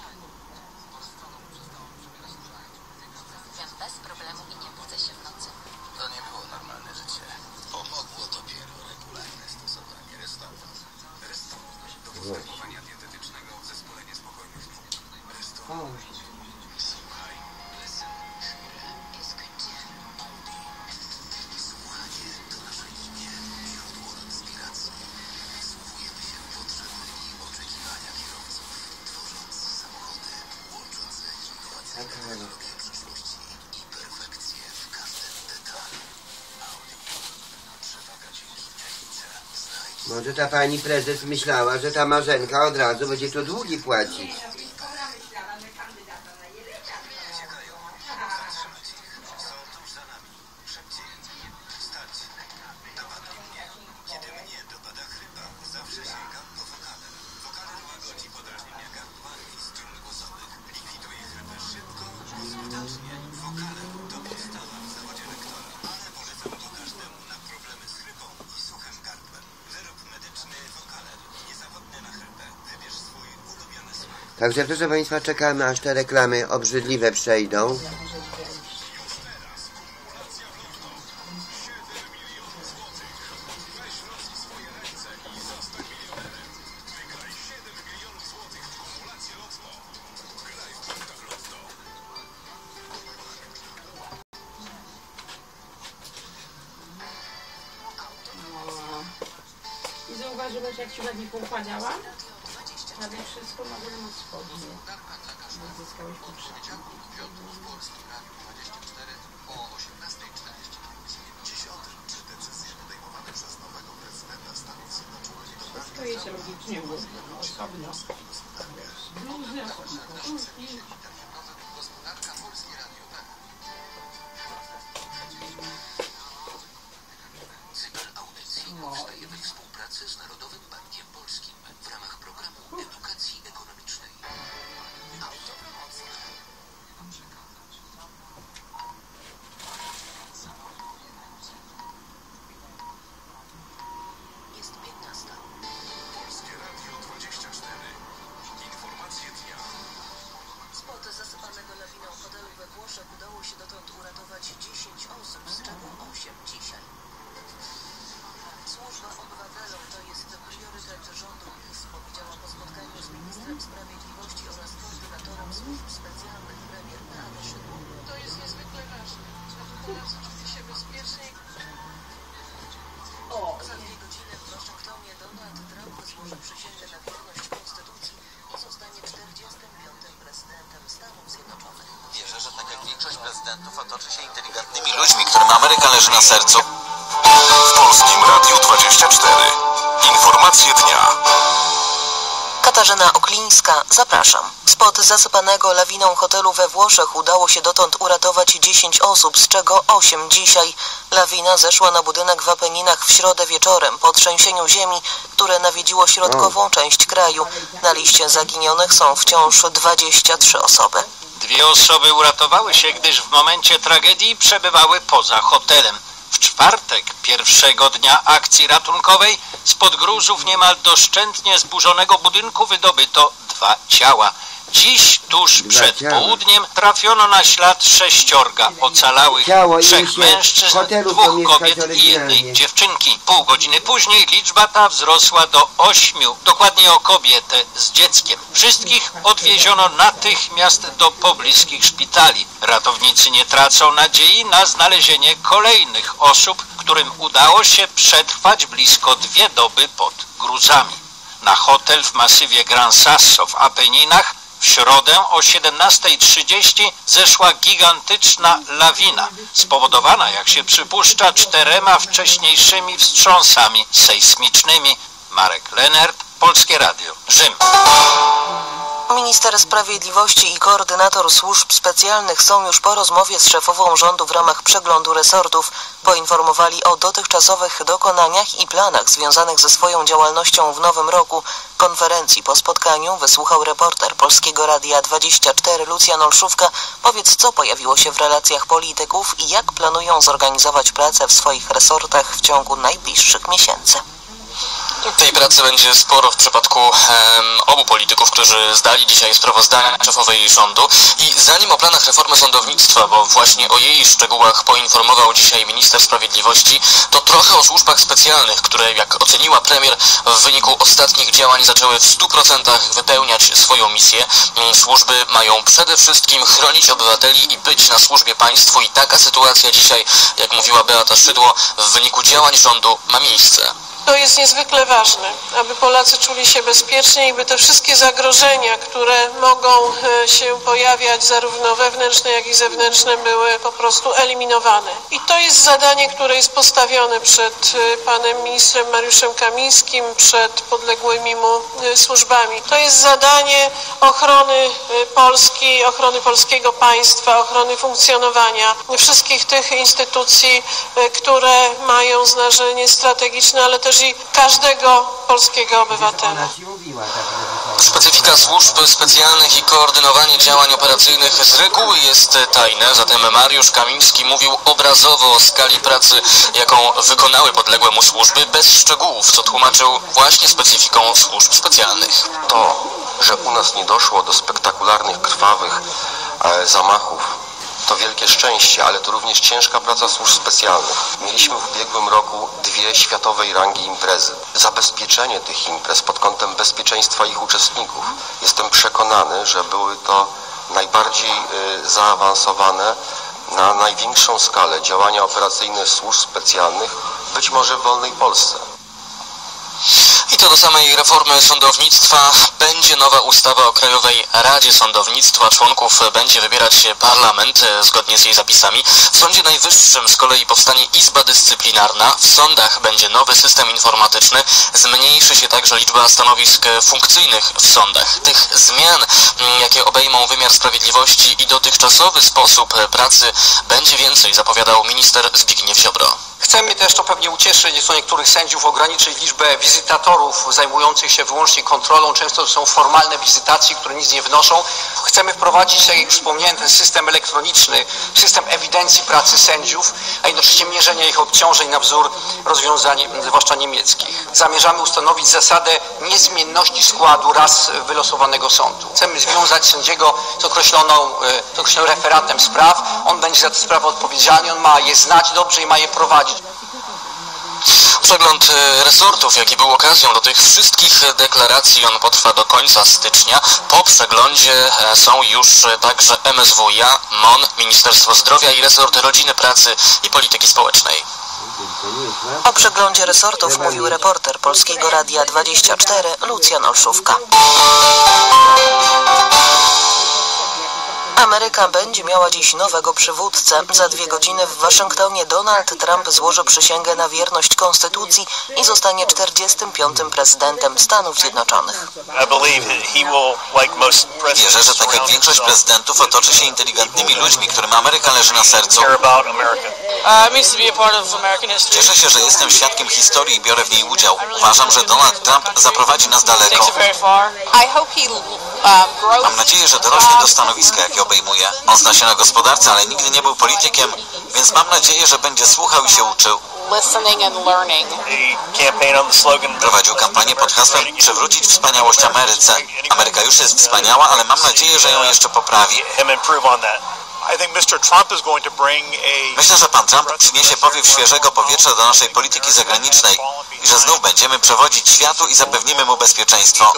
Speaker 5: Wiem bez problemu i nie budzę się w nocy.
Speaker 4: To nie było normalne życie. Pomogło dopiero regularne stosowanie Restonium. Restonium do postępowania dietetycznego w zespole niespokojnych snów. Restonium. Słuchaj. Listen. Słuchanie to nasze imię, źródło inspiracji. Wsłuchujemy się w potrzeby i oczekiwania kierowców, tworząc samochody, łącząc innowacyjne technologie przyszłości i perfekcję w każdym detalu. Audi. Przewaga dzięki technice. Znajdź.
Speaker 3: Może ta pani prezes myślała, że ta Marzenka od razu będzie tu długi płacić. Także proszę Państwa, czekamy aż te reklamy obrzydliwe przejdą.
Speaker 7: I zauważyłeś, jak się ładnie poukładała? Prawie wszystko ma na spodnie. Zyskałeś potrzebę. Wszystko jest logicznie ułożone, osobno. Bluzy, osobno koszulki.
Speaker 4: Powstaje we współpracy z Narodowym Bankiem Polskim w ramach programu edukacji ekonomicznej. Jest piętnasta. Polskie Radio dwadzieścia cztery. Informacje dnia. Spod zasypanego lawiną hotelu we Włoszech udało się dotąd uratować dziesięć osób, z czego osiem dzisiaj. Służba obywatelom to jest priorytet rządu PiS, powiedziała po spotkaniu z ministrem sprawiedliwości oraz koordynatorem służb specjalnych premier Beata Szydło. To jest niezwykle ważne, żeby Polacy czuli się bezpiecznie. Za dwie godziny w Waszyngtonie Donald Trump złoży przysięgę na wierność Konstytucji i zostanie czterdziestym piątym prezydentem Stanów Zjednoczonych.
Speaker 8: Wierzę, że tak jak większość prezydentów otoczy się inteligentnymi ludźmi, którym Ameryka leży na sercu.
Speaker 4: W Polskim Radiu dwadzieścia cztery. Informacje dnia.
Speaker 9: Katarzyna Oklińska, zapraszam. Spod zasypanego lawiną hotelu we Włoszech udało się dotąd uratować dziesięć osób, z czego osiem dzisiaj. Lawina zeszła na budynek w Apeninach w środę wieczorem po trzęsieniu ziemi, które nawiedziło środkową część kraju. Na liście zaginionych są wciąż dwadzieścia trzy osoby.
Speaker 10: Dwie osoby uratowały się, gdyż w momencie tragedii przebywały poza hotelem. W czwartek, pierwszego dnia akcji ratunkowej, spod gruzów niemal doszczętnie zburzonego budynku wydobyto dwa ciała. Dziś, tuż przed południem, trafiono na ślad sześciorga ocalałych, trzech mężczyzn, dwóch kobiet i jednej dziewczynki. Pół godziny później liczba ta wzrosła do ośmiu, dokładnie o kobietę z dzieckiem. Wszystkich odwieziono natychmiast do pobliskich szpitali. Ratownicy nie tracą nadziei na znalezienie kolejnych osób, którym udało się przetrwać blisko dwie doby pod gruzami. Na hotel w masywie Gran Sasso w Apeninach w środę o siedemnastej trzydzieści zeszła gigantyczna lawina, spowodowana, jak się przypuszcza, czterema wcześniejszymi wstrząsami sejsmicznymi. Marek Lenert, Polskie Radio, Rzym.
Speaker 9: Minister Sprawiedliwości i koordynator służb specjalnych są już po rozmowie z szefową rządu w ramach przeglądu resortów. Poinformowali o dotychczasowych dokonaniach i planach związanych ze swoją działalnością w nowym roku. Konferencji po spotkaniu wysłuchał reporter Polskiego Radia dwadzieścia cztery Lucjan Olszówka. Powiedz, co pojawiło się w relacjach polityków i jak planują zorganizować pracę w swoich resortach w ciągu najbliższych miesięcy.
Speaker 11: Tej pracy będzie sporo w przypadku um, obu polityków, którzy zdali dzisiaj sprawozdania szefowej rządu. I zanim o planach reformy sądownictwa, bo właśnie o jej szczegółach poinformował dzisiaj minister sprawiedliwości, to trochę o służbach specjalnych, które, jak oceniła premier, w wyniku ostatnich działań zaczęły w stu procentach wypełniać swoją misję. Służby mają przede wszystkim chronić obywateli i być na służbie państwu i taka sytuacja dzisiaj, jak mówiła Beata Szydło, w wyniku działań rządu ma miejsce.
Speaker 12: To jest niezwykle ważne, aby Polacy czuli się bezpiecznie i by te wszystkie zagrożenia, które mogą się pojawiać, zarówno wewnętrzne, jak i zewnętrzne, były po prostu eliminowane. I to jest zadanie, które jest postawione przed panem ministrem Mariuszem Kamińskim, przed podległymi mu służbami. To jest zadanie ochrony Polski, ochrony polskiego państwa, ochrony funkcjonowania wszystkich tych instytucji, które mają znaczenie strategiczne, ale też i każdego polskiego obywatela.
Speaker 11: Specyfika służb specjalnych i koordynowanie działań operacyjnych z reguły jest tajne, zatem Mariusz Kamiński mówił obrazowo o skali pracy, jaką wykonały podległe mu służby, bez szczegółów, co tłumaczył właśnie specyfiką służb specjalnych.
Speaker 10: To
Speaker 13: że u nas nie doszło do spektakularnych, krwawych e, zamachów, to wielkie szczęście, ale to również ciężka praca służb specjalnych. Mieliśmy w ubiegłym roku dwie światowej rangi imprezy. Zabezpieczenie tych imprez pod kątem bezpieczeństwa ich uczestników. Jestem przekonany, że były to najbardziej y, zaawansowane na największą skalę działania operacyjne służb specjalnych, być może w wolnej Polsce.
Speaker 11: I to do samej reformy sądownictwa. Będzie nowa ustawa o Krajowej Radzie Sądownictwa. Członków będzie wybierać parlament zgodnie z jej zapisami. W Sądzie Najwyższym z kolei powstanie Izba Dyscyplinarna. W sądach będzie nowy system informatyczny. Zmniejszy się także liczba stanowisk funkcyjnych w sądach. Tych zmian, jakie obejmą wymiar sprawiedliwości i dotychczasowy sposób pracy, będzie więcej, zapowiadał minister Zbigniew Ziobro.
Speaker 14: Chcemy też, to pewnie ucieszy nieco niektórych sędziów, ograniczyć liczbę wizytatorów zajmujących się wyłącznie kontrolą. Często to są formalne wizytacje, które nic nie wnoszą. Chcemy wprowadzić, jak już wspomniałem, ten system elektroniczny, system ewidencji pracy sędziów, a jednocześnie mierzenia ich obciążeń na wzór rozwiązań, zwłaszcza niemieckich. Zamierzamy ustanowić zasadę niezmienności składu raz wylosowanego sądu. Chcemy związać sędziego z określoną, z określonym referatem spraw. On będzie za tę sprawę odpowiedzialny, on ma je znać dobrze i ma je prowadzić.
Speaker 11: Przegląd resortów, jaki był okazją do tych wszystkich deklaracji, on potrwa do końca stycznia. Po przeglądzie są już także M S W iA, M O N, Ministerstwo Zdrowia i resort Rodziny, Pracy i Polityki Społecznej.
Speaker 9: O przeglądzie resortów mówił reporter Polskiego Radia dwadzieścia cztery Lucjan Olszówka. Ameryka będzie miała dziś nowego przywódcę. Za dwie godziny w Waszyngtonie Donald Trump złoży przysięgę na wierność Konstytucji i zostanie czterdziestym piątym prezydentem Stanów Zjednoczonych.
Speaker 8: Wierzę, że tak jak większość prezydentów otoczy się inteligentnymi ludźmi, którym Ameryka leży na sercu. Cieszę się, że jestem świadkiem historii i biorę w niej udział. Uważam, że Donald Trump zaprowadzi nas daleko. Mam nadzieję, że dorośnie do stanowiska, jakie obejmuje. On zna się na gospodarce, ale nigdy nie był politykiem, więc mam nadzieję, że będzie słuchał i się uczył. Prowadził kampanię pod hasłem przywrócić wspaniałość Ameryce. Ameryka już jest wspaniała, ale mam nadzieję, że ją jeszcze poprawi. Myślę, że pan Trump przyniesie powiew świeżego powietrza do naszej polityki zagranicznej i że znów będziemy przewodzić światu i zapewnimy mu bezpieczeństwo.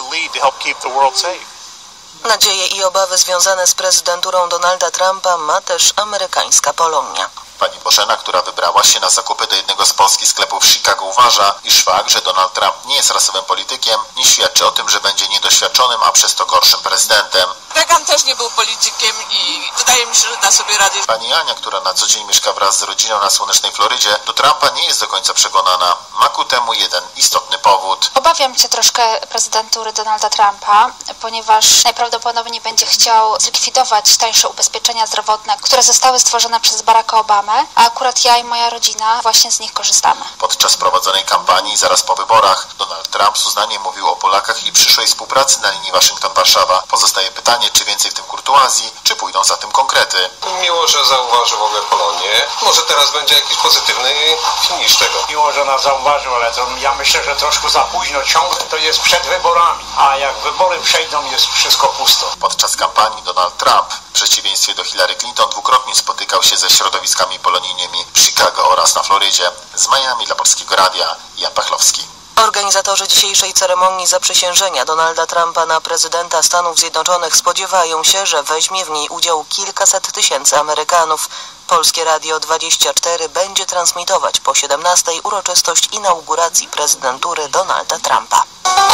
Speaker 9: Nadzieje i obawy związane z prezydenturą Donalda Trumpa ma też amerykańska Polonia.
Speaker 15: Pani Bożena, która wybrała się na zakupy do jednego z polskich sklepów w Chicago, uważa, iż fakt, że Donald Trump nie jest rasowym politykiem, nie świadczy o tym, że będzie niedoświadczonym, a przez to gorszym prezydentem.
Speaker 16: Reagan też nie był politykiem i wydaje mi się, że da sobie radę.
Speaker 15: Pani Ania, która na co dzień mieszka wraz z rodziną na słonecznej Florydzie, do Trumpa nie jest do końca przekonana. Ma ku temu jeden istotny powód.
Speaker 17: Obawiam się troszkę prezydentury Donalda Trumpa, ponieważ najprawdopodobniej będzie chciał zlikwidować tańsze ubezpieczenia zdrowotne, które zostały stworzone przez Baracka Obamę, a akurat ja i moja rodzina właśnie z nich korzystamy.
Speaker 15: Podczas prowadzonej kampanii zaraz po wyborach Donald Trump z uznaniem mówił o Polakach i przyszłej współpracy na linii Waszyngton-Warszawa. Pozostaje pytanie, czy więcej w tym kurtuazji, czy pójdą za tym konkrety.
Speaker 1: Miło, że zauważył w ogóle Polonię. Może teraz będzie jakiś pozytywny finisz tego.
Speaker 18: Miło, że nas zauważył, ale to ja myślę, że troszkę za późno. Ciągle to jest przed wyborami, a jak wybory przejdą, jest wszystko pusto.
Speaker 15: Podczas kampanii Donald Trump, w przeciwieństwie do Hillary Clinton, dwukrotnie spotykał się ze środowiskami polonijnymi w Chicago oraz na Florydzie. Z Miami dla Polskiego Radia Jan Pachlowski.
Speaker 9: Organizatorzy dzisiejszej ceremonii zaprzysiężenia Donalda Trumpa na prezydenta Stanów Zjednoczonych spodziewają się, że weźmie w niej udział kilkaset tysięcy Amerykanów. Polskie Radio dwadzieścia cztery będzie transmitować po siedemnastej uroczystość inauguracji prezydentury Donalda Trumpa.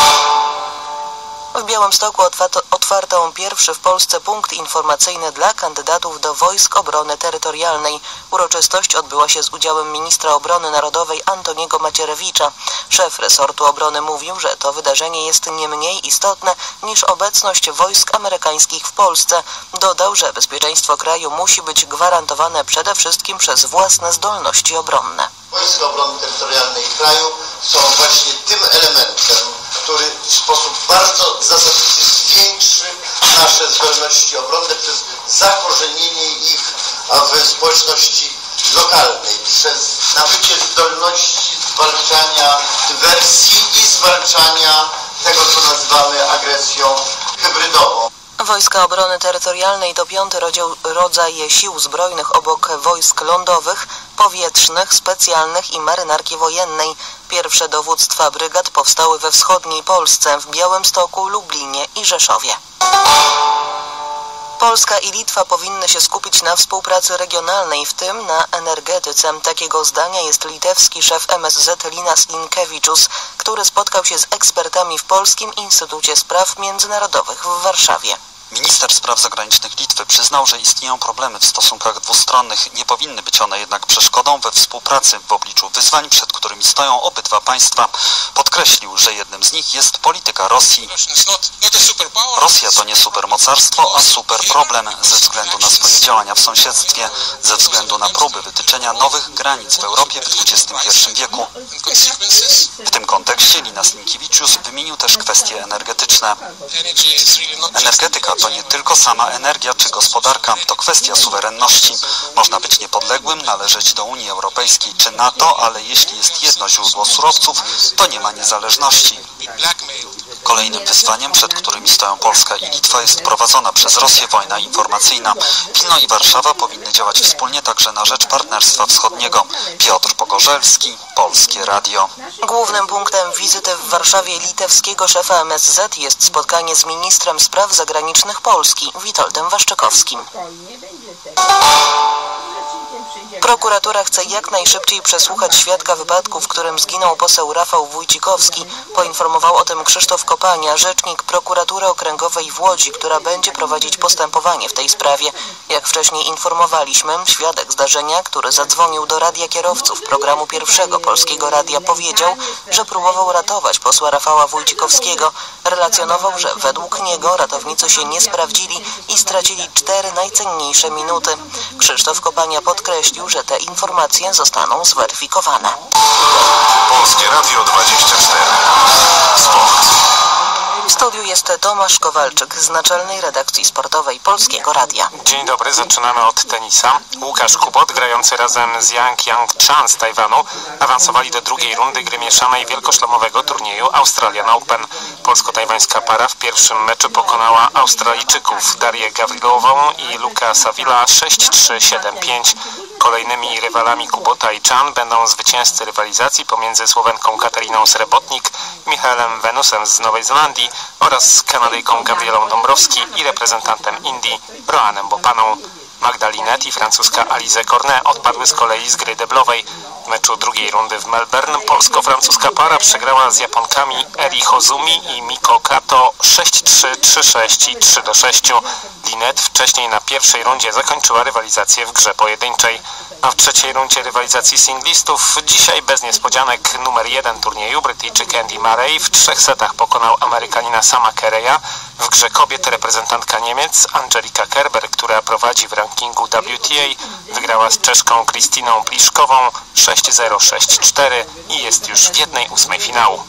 Speaker 9: W Białymstoku otwarto, otwarto pierwszy w Polsce punkt informacyjny dla kandydatów do Wojsk Obrony Terytorialnej. Uroczystość odbyła się z udziałem ministra obrony narodowej Antoniego Macierewicza. Szef resortu obrony mówił, że to wydarzenie jest nie mniej istotne niż obecność wojsk amerykańskich w Polsce. Dodał, że bezpieczeństwo kraju musi być gwarantowane przede wszystkim przez własne zdolności obronne.
Speaker 19: Wojska Obrony Terytorialnej kraju są właśnie tym elementem, który w sposób bardzo zasadniczy zwiększy nasze zdolności obronne przez zakorzenienie ich w społeczności lokalnej, przez nabycie zdolności zwalczania dywersji i zwalczania tego, co nazywamy agresją hybrydową.
Speaker 9: Wojska Obrony Terytorialnej to piąty rodzaj sił zbrojnych obok wojsk lądowych, powietrznych, specjalnych i marynarki wojennej. Pierwsze dowództwa brygad powstały we wschodniej Polsce, w Białymstoku, Lublinie i Rzeszowie. Polska i Litwa powinny się skupić na współpracy regionalnej, w tym na energetyce. Takiego zdania jest litewski szef M S Z Linas Linkevičius, który spotkał się z ekspertami w Polskim Instytucie Spraw Międzynarodowych w Warszawie.
Speaker 20: Minister Spraw Zagranicznych Litwy przyznał, że istnieją problemy w stosunkach dwustronnych. Nie powinny być one jednak przeszkodą we współpracy w obliczu wyzwań, przed którymi stoją obydwa państwa. Podkreślił, że jednym z nich jest polityka Rosji. Rosja to nie supermocarstwo, a super problem ze względu na swoje działania w sąsiedztwie, ze względu na próby wytyczenia nowych granic w Europie w dwudziestym pierwszym wieku. W tym kontekście Linas Linkevičius wymienił też kwestie energetyczne. Energetyka to nie tylko sama energia czy gospodarka, to kwestia suwerenności. Można być niepodległym, należeć do Unii Europejskiej czy NATO, ale jeśli jest jedno źródło surowców, to nie ma niezależności. Kolejnym wyzwaniem, przed którymi stoją Polska i Litwa, jest prowadzona przez Rosję wojna informacyjna. Wilno i Warszawa powinny działać wspólnie także na rzecz Partnerstwa Wschodniego. Piotr Pogorzelski, Polskie Radio.
Speaker 9: Głównym punktem wizyty w Warszawie litewskiego szefa M S Z jest spotkanie z ministrem spraw zagranicznych Polski, Witoldem Waszczykowskim. Prokuratura chce jak najszybciej przesłuchać świadka wypadku, w którym zginął poseł Rafał Wójcikowski. Poinformował o tym Krzysztof Kopania, rzecznik Prokuratury Okręgowej w Łodzi, która będzie prowadzić postępowanie w tej sprawie. Jak wcześniej informowaliśmy, świadek zdarzenia, który zadzwonił do Radia Kierowców programu Pierwszego Polskiego Radia, powiedział, że próbował ratować posła Rafała Wójcikowskiego. Relacjonował, że według niego ratownicy się nie sprawdzili i stracili cztery najcenniejsze minuty. Krzysztof Kopania podkreślił, że te informacje zostaną zweryfikowane.
Speaker 4: Polskie Radio dwadzieścia cztery. Sport.
Speaker 9: W studiu jest Tomasz Kowalczyk z Naczelnej Redakcji Sportowej Polskiego Radia.
Speaker 1: Dzień dobry, zaczynamy od tenisa. Łukasz Kubot, grający razem z Yang Yang Chan z Tajwanu, awansowali do drugiej rundy gry mieszanej wielkoszlemowego turnieju Australian Open. Polsko-tajwańska para w pierwszym meczu pokonała Australijczyków Darię Gawrilową i Luka Savilla sześć trzy siedem pięć. Kolejnymi rywalami Kubota i Chan będą zwycięzcy rywalizacji pomiędzy Słowenką Katariną Srebotnik i Michaelem Venusem z Nowej Zelandii oraz Kanadyjką Gabrielą Dąbrowski i reprezentantem Indii Roanem Bopaną. Magdalinet i francuska Alize Cornet odpadły z kolei z gry deblowej. W meczu drugiej rundy w Melbourne polsko-francuska para przegrała z Japonkami Eri Hozumi i Miko Kato sześć trzy, trzy sześć i trzy do sześciu. Linet wcześniej na pierwszej rundzie zakończyła rywalizację w grze pojedynczej. A w trzeciej rundzie rywalizacji singlistów dzisiaj bez niespodzianek numer jeden turnieju Brytyjczyk Andy Murray w trzech setach pokonał Amerykanina Sama Kereya. W grze kobiet reprezentantka Niemiec Angelika Kerber, która prowadzi w rankingu W T A, wygrała z Czeszką Kristiną Pliszkową sześć zero sześć cztery i jest już w jednej ósmej finału.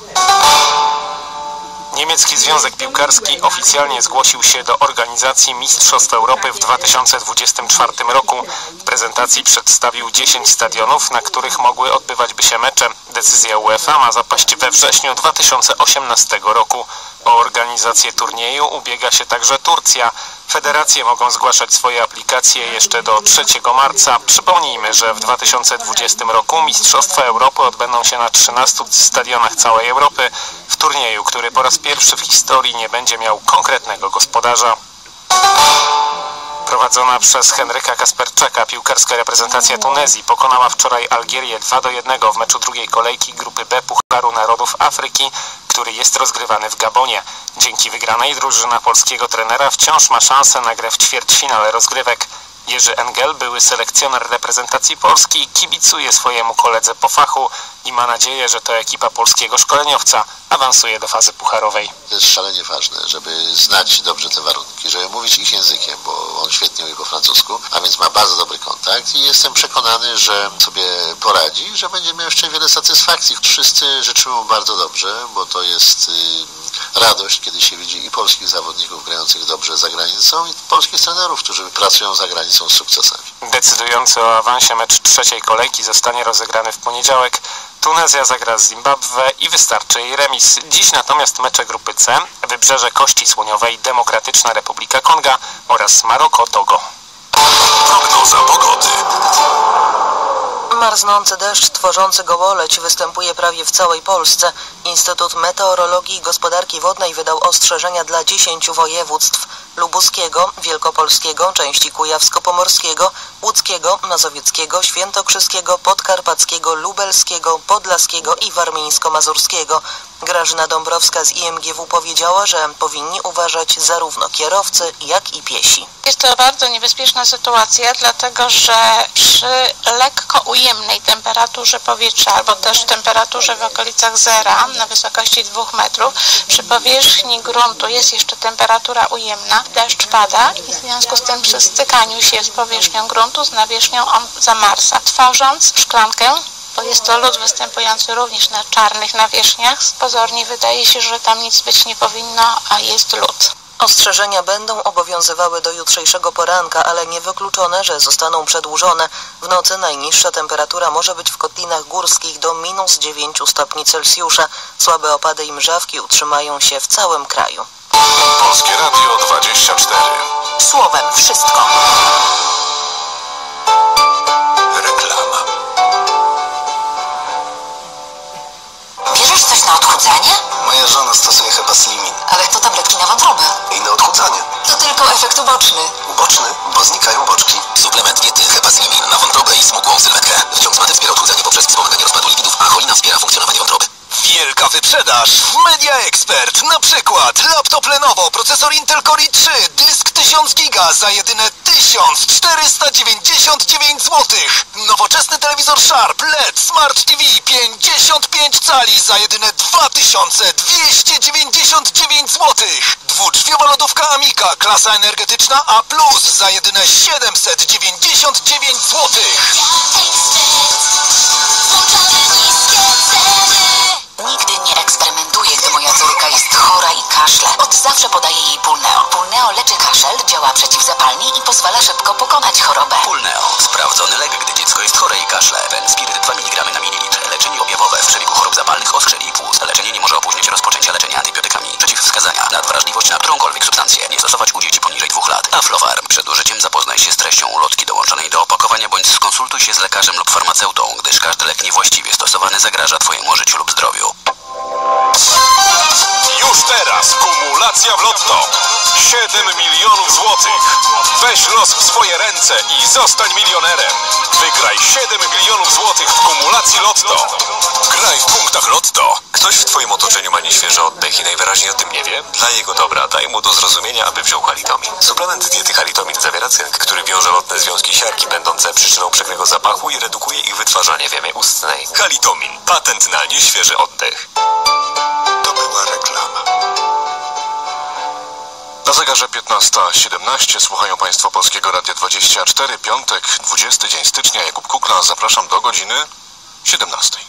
Speaker 1: Niemiecki Związek Piłkarski oficjalnie zgłosił się do organizacji Mistrzostw Europy w dwa tysiące dwudziestym czwartym roku. W prezentacji przedstawił dziesięć stadionów, na których mogły odbywać by się mecze. Decyzja UEFA ma zapaść we wrześniu dwa tysiące osiemnastego roku. O organizację turnieju ubiega się także Turcja. Federacje mogą zgłaszać swoje aplikacje jeszcze do trzeciego marca. Przypomnijmy, że w dwa tysiące dwudziestym roku Mistrzostwa Europy odbędą się na trzynastu stadionach całej Europy w turnieju, który po raz pierwszy w historii nie będzie miał konkretnego gospodarza. Prowadzona przez Henryka Kasperczaka piłkarska reprezentacja Tunezji pokonała wczoraj Algierię dwa do jednego w meczu drugiej kolejki grupy B Pucharu Narodów Afryki, który jest rozgrywany w Gabonie. Dzięki wygranej drużyna polskiego trenera wciąż ma szansę na grę w ćwierćfinale rozgrywek. Jerzy Engel, były selekcjoner reprezentacji Polski, kibicuje swojemu koledze po fachu i ma nadzieję, że to ekipa polskiego szkoleniowca awansuje do fazy pucharowej.
Speaker 19: To jest szalenie ważne, żeby znać dobrze te warunki, żeby mówić ich językiem, bo on świetnie mówi po francusku, a więc ma bardzo dobry kontakt i jestem przekonany, że sobie poradzi, że będzie miał jeszcze wiele satysfakcji. Wszyscy życzymy mu bardzo dobrze, bo to jest y, radość, kiedy się widzi i polskich zawodników grających dobrze za granicą i polskich trenerów, którzy pracują za granicą z sukcesami.
Speaker 1: Decydujący o awansie mecz trzeciej kolejki zostanie rozegrany w poniedziałek. Tunezja zagra z Zimbabwe i wystarczy jej remis. Dziś natomiast mecze grupy C, Wybrzeże Kości Słoniowej, Demokratyczna Republika Konga oraz Maroko-Togo.
Speaker 4: Prognoza pogody.
Speaker 9: Marznący deszcz tworzący gołoleć występuje prawie w całej Polsce. Instytut Meteorologii i Gospodarki Wodnej wydał ostrzeżenia dla dziesięciu województw: lubuskiego, wielkopolskiego, części kujawsko-pomorskiego, łódzkiego, mazowieckiego, świętokrzyskiego, podkarpackiego, lubelskiego, podlaskiego i warmińsko-mazurskiego. Grażyna Dąbrowska z I M G W powiedziała, że powinni uważać zarówno kierowcy, jak i piesi.
Speaker 21: Jest to bardzo niebezpieczna sytuacja, dlatego że przy lekko ujemnej temperaturze powietrza albo też temperaturze w okolicach zera na wysokości dwóch metrów, przy powierzchni gruntu jest jeszcze temperatura ujemna, deszcz pada i w związku z tym przy stykaniu się z powierzchnią gruntu, z nawierzchnią on zamarza, tworząc szklankę, bo jest to lód występujący również na czarnych nawierzchniach. Pozornie wydaje się, że tam nic być nie powinno, a jest lód.
Speaker 9: Ostrzeżenia będą obowiązywały do jutrzejszego poranka, ale niewykluczone, że zostaną przedłużone. W nocy najniższa temperatura może być w kotlinach górskich do minus dziewięciu stopni Celsjusza. Słabe opady i mrzawki utrzymają się w całym kraju.
Speaker 4: Polskie Radio dwadzieścia cztery.
Speaker 9: Słowem wszystko.
Speaker 4: Reklama.
Speaker 5: Bierzesz coś na odchudzanie?
Speaker 4: Moja żona stosuje Hepaslimin.
Speaker 5: Ale to tabletki na wątrobę.
Speaker 4: I na odchudzanie.
Speaker 5: To tylko efekt uboczny.
Speaker 4: Uboczny, bo znikają boczki. Suplement diety Hepaslimin na wątrobę i smukłą sylwetkę. Wyciąg z maty wspiera odchudzanie poprzez wspomaganie rozpadu lipidów, a cholina wspiera funkcjonowanie wątroby.
Speaker 22: Wielka wyprzedaż w Media Expert. Na przykład laptop Lenovo, procesor Intel Core i trzy, dysk tysiąc giga za jedyne tysiąc czterysta dziewięćdziesiąt dziewięć złotych. Nowoczesny telewizor Sharp L E D Smart T V pięćdziesiąt pięć cali za jedyne dwa tysiące dwieście dziewięćdziesiąt dziewięć złotych. Dwudrzwiowa lodówka Amiga klasa energetyczna A plus za jedyne siedemset dziewięćdziesiąt dziewięć złotych.
Speaker 5: Nigdy nie eksperymentuję, gdy moja córka jest chora i kaszle. Od zawsze podaję jej Pulneo. Pulneo leczy kaszel, działa przeciwzapalnie i pozwala szybko pokonać chorobę.
Speaker 22: Pulneo. Sprawdzony lek, gdy dziecko jest chore i kaszle. Benspiryt dwa miligramy na mililitr. Leczenie objawowe w przebiegu chorób zapalnych oskrzeli i płuc. Leczenie nie może opóźnić rozpoczęcia leczenia antybiotykami. Przeciwwskazania. Nadwrażliwość na którąkolwiek substancję. Nie stosować u dzieci poniżej dwóch lat. Aflofarm. Przed użyciem zapoznaj się z treścią ulotki dołączonej do opakowania bądź skonsultuj się z lekarzem lub farmaceutą, gdyż każdy lek niewłaściwie stosowany zagraża Twojemu życiu lub zdrowiu.
Speaker 4: Już teraz kumulacja w Lotto. siedem milionów złotych. Weź los w swoje ręce i zostań milionerem. Wygraj siedem milionów złotych w kumulacji Lotto. Graj w punktach Lotto. Ktoś w Twoim otoczeniu ma nieświeży oddech i najwyraźniej o tym nie wie? Dla jego dobra daj mu do zrozumienia, aby wziął halitomin. Suplement diety halitomin zawiera cynk, który wiąże lotne związki siarki będące przyczyną przekrego zapachu i redukuje ich wytwarzanie w jamie ustnej. Halitomin. Patent na nieświeży oddech. To była reklama. Na zegarze piętnasta siedemnaście słuchają Państwo Polskiego Radia dwadzieścia cztery, piątek, dwudziesty dzień stycznia. Jakub Kukla, zapraszam do godziny siedemnastej.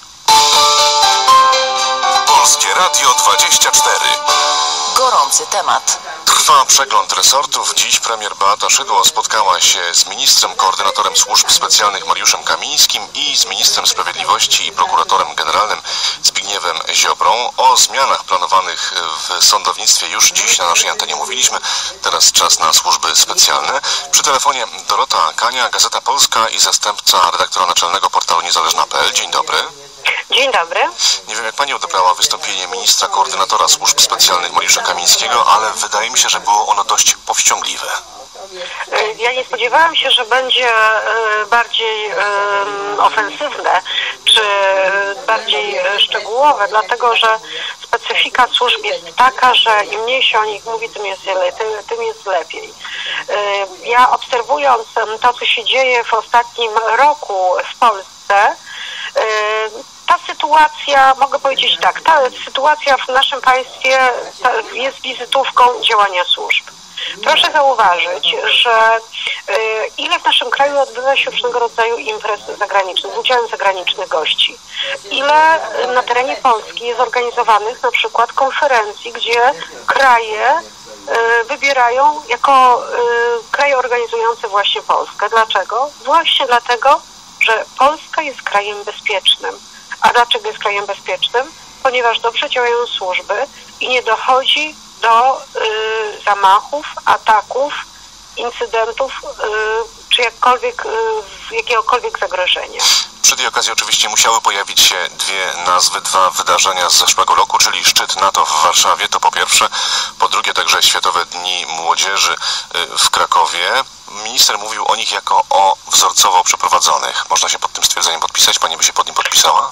Speaker 4: Polskie Radio dwadzieścia cztery.
Speaker 9: Gorący temat.
Speaker 4: Trwa przegląd resortów. Dziś premier Beata Szydło spotkała się z ministrem, koordynatorem służb specjalnych Mariuszem Kamińskim i z ministrem sprawiedliwości i prokuratorem generalnym Zbigniewem Ziobrą. O zmianach planowanych w sądownictwie już dziś na naszej antenie mówiliśmy. Teraz czas na służby specjalne. Przy telefonie Dorota Kania, Gazeta Polska i zastępca redaktora naczelnego portalu niezależna kropka p l. Dzień dobry.
Speaker 23: Dzień dobry.
Speaker 4: Nie wiem, jak pani odebrała wystąpienie ministra koordynatora służb specjalnych Mariusza Kamińskiego, ale wydaje mi się, że było ono dość powściągliwe.
Speaker 23: Ja nie spodziewałam się, że będzie bardziej ofensywne, czy bardziej szczegółowe, dlatego że specyfika służb jest taka, że im mniej się o nich mówi, tym jest, tym, tym jest lepiej. Ja obserwując to, co się dzieje w ostatnim roku w Polsce, ta sytuacja, mogę powiedzieć tak, ta sytuacja w naszym państwie jest wizytówką działania służb. Proszę zauważyć, że ile w naszym kraju odbywa się różnego rodzaju imprez zagranicznych, z udziałem zagranicznych gości. Ile na terenie Polski jest organizowanych na przykład konferencji, gdzie kraje wybierają jako kraje organizujące właśnie Polskę. Dlaczego? Właśnie dlatego, że Polska jest krajem bezpiecznym. a dlaczego jest krajem bezpiecznym? Ponieważ dobrze działają służby i nie dochodzi do y, zamachów, ataków, incydentów y, czy jakkolwiek, y, jakiegokolwiek zagrożenia.
Speaker 4: Przy tej okazji oczywiście musiały pojawić się dwie nazwy, dwa wydarzenia z zeszłego roku, czyli szczyt NATO w Warszawie, to po pierwsze, po drugie także Światowe Dni Młodzieży w Krakowie. Minister mówił o nich jako o wzorcowo przeprowadzonych. Można się pod tym stwierdzeniem podpisać? Pani by się pod nim podpisała?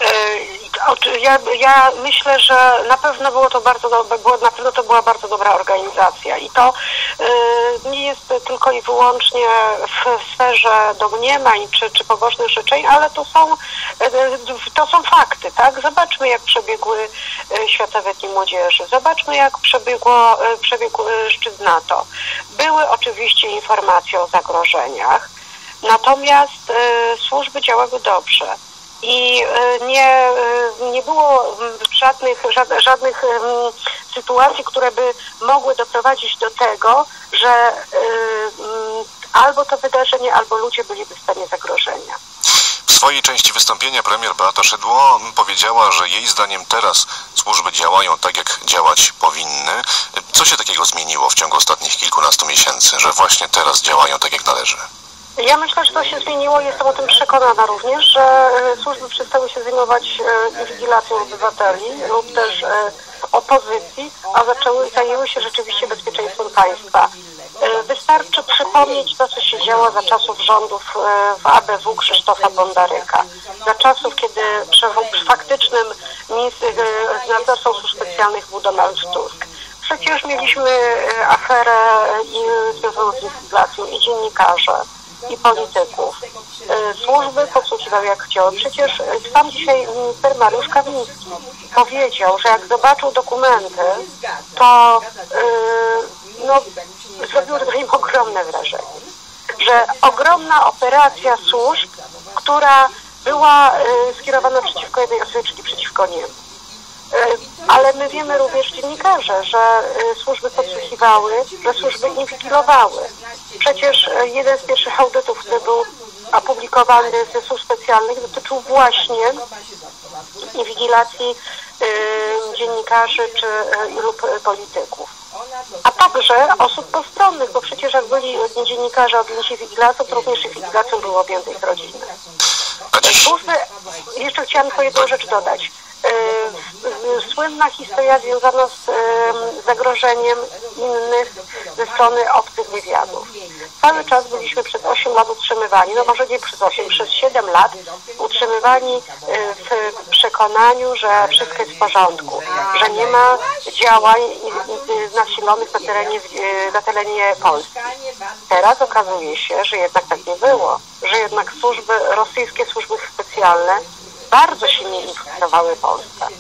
Speaker 23: Ja, ja myślę, że na pewno było to bardzo dobre, było, na pewno to była bardzo dobra organizacja i to y, nie jest tylko i wyłącznie w sferze domniemań czy, czy pobożnych życzeń, ale to są, y, to są fakty, tak? Zobaczmy, jak przebiegły Światowe Dni Młodzieży, zobaczmy, jak przebiegło, przebiegł szczyt NATO. Były oczywiście informacje o zagrożeniach, natomiast y, służby działały dobrze. I nie, nie było żadnych, żadnych sytuacji, które by mogły doprowadzić do tego, że albo to wydarzenie, albo ludzie byliby w stanie zagrożenia.
Speaker 4: W swojej części wystąpienia premier Beata Szydło powiedziała, że jej zdaniem teraz służby działają tak, jak działać powinny. Co się takiego zmieniło w ciągu ostatnich kilkunastu miesięcy, że właśnie teraz działają tak, jak należy?
Speaker 23: Ja myślę, że to się zmieniło. Jestem o tym przekonana również, że służby przestały się zajmować inwigilacją obywateli lub też opozycji, a zaczęły, zajęły się rzeczywiście bezpieczeństwem państwa. Wystarczy przypomnieć to, co się działo za czasów rządów w A B W Krzysztofa Bondaryka. Za czasów, kiedy faktycznym nadzorcą służb specjalnych był Donald Tusk. Przecież mieliśmy aferę związaną z inwigilacją i dziennikarze, i polityków. Służby podsłuchiwały jak chciały. Przecież sam dzisiaj minister Mariusz Kamiński powiedział, że jak zobaczył dokumenty, to yy, no, zrobiło na nim ogromne wrażenie. Że ogromna operacja służb, która była yy, skierowana przeciwko jednej osobie, czyli przeciwko niemu. Ale my wiemy również dziennikarze, że służby podsłuchiwały, że służby inwigilowały. Przecież jeden z pierwszych audytów, który był opublikowany ze służb specjalnych, dotyczył właśnie inwigilacji y, dziennikarzy czy y, lub polityków. A także osób postronnych, bo przecież jak byli dziennikarze objęci inwigilacją, to również inwigilacją były objęte ich rodziny. Służby, jeszcze chciałam tylko jedną rzecz dodać. Słynna historia związana z zagrożeniem innych ze strony obcych wywiadów. Cały czas byliśmy przez osiem lat utrzymywani, no może nie przez osiem, przez siedem lat utrzymywani w przekonaniu, że wszystko jest w porządku, że nie ma działań nasilonych na terenie, na terenie Polski. Teraz okazuje się, że jednak tak nie było, że jednak służby, rosyjskie służby specjalne bardzo silnie infiltrowały Polskę.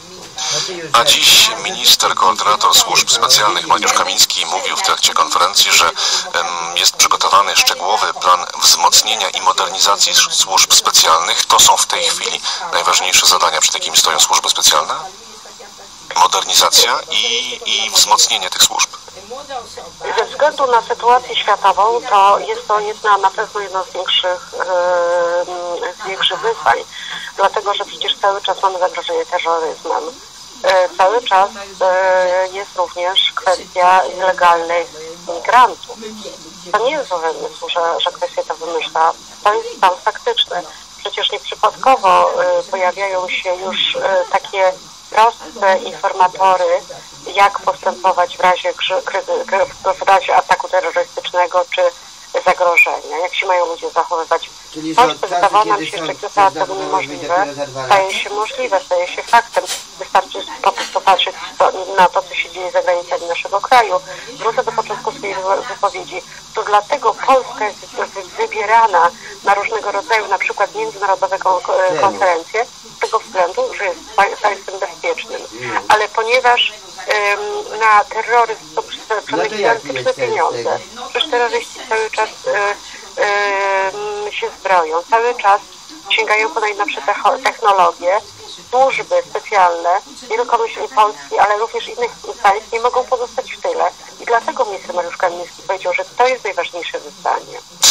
Speaker 4: A dziś minister, koordynator służb specjalnych Mariusz Kamiński mówił w trakcie konferencji, że um, jest przygotowany szczegółowy plan wzmocnienia i modernizacji służb specjalnych. To są w tej chwili najważniejsze zadania, przed jakimi stoją służby specjalne? Modernizacja i, i wzmocnienie tych służb.
Speaker 23: Ze względu na sytuację światową, to jest to jedna, na pewno jedno z większych, yy, z większych wyzwań, dlatego że przecież cały czas mamy zagrożenie terroryzmem. Yy, cały czas yy, jest również kwestia nielegalnych migrantów. To nie jest wymysł, że, że kwestia ta wymyśla, to jest stan faktyczny. Przecież nieprzypadkowo yy, pojawiają się już yy, takie proste informatory, jak postępować w razie, w razie ataku terrorystycznego czy zagrożenia, jak się mają ludzie zachowywać. Coś, co wydawało nam się jeszcze kilka lat temu niemożliwe, staje się możliwe, staje się faktem. Wystarczy po prostu popatrzeć na to, co się dzieje za granicami naszego kraju. Wrócę do początku swojej wypowiedzi. To dlatego Polska jest wybierana na różnego rodzaju, na przykład międzynarodowe konferencje, z tego względu, że jest państwem bezpiecznym. Ale ponieważ ym, na terroryzm są przeznaczone gigantyczne pieniądze, przecież terroryści cały czas y, y, się zbroją, cały czas sięgają po najnowsze technologie, służby specjalne, nie tylko myśli Polski, ale również innych państw nie mogą pozostać w tyle. I dlatego minister Mariusz Kamiński powiedział, że to jest najważniejsze wyzwanie.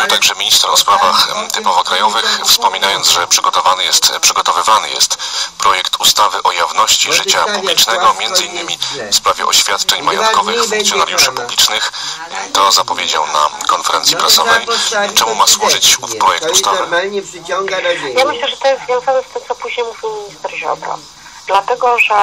Speaker 2: Mówił także minister o sprawach typowo krajowych, wspominając, że przygotowany jest, przygotowywany jest projekt ustawy o jawności życia publicznego, między innymi w sprawie oświadczeń majątkowych funkcjonariuszy publicznych. To zapowiedział na konferencji prasowej. Czemu ma służyć ów projekt ustawy?
Speaker 23: Ja myślę, że to jest związane z tym, co później mówił minister Ziobro. Dlatego, że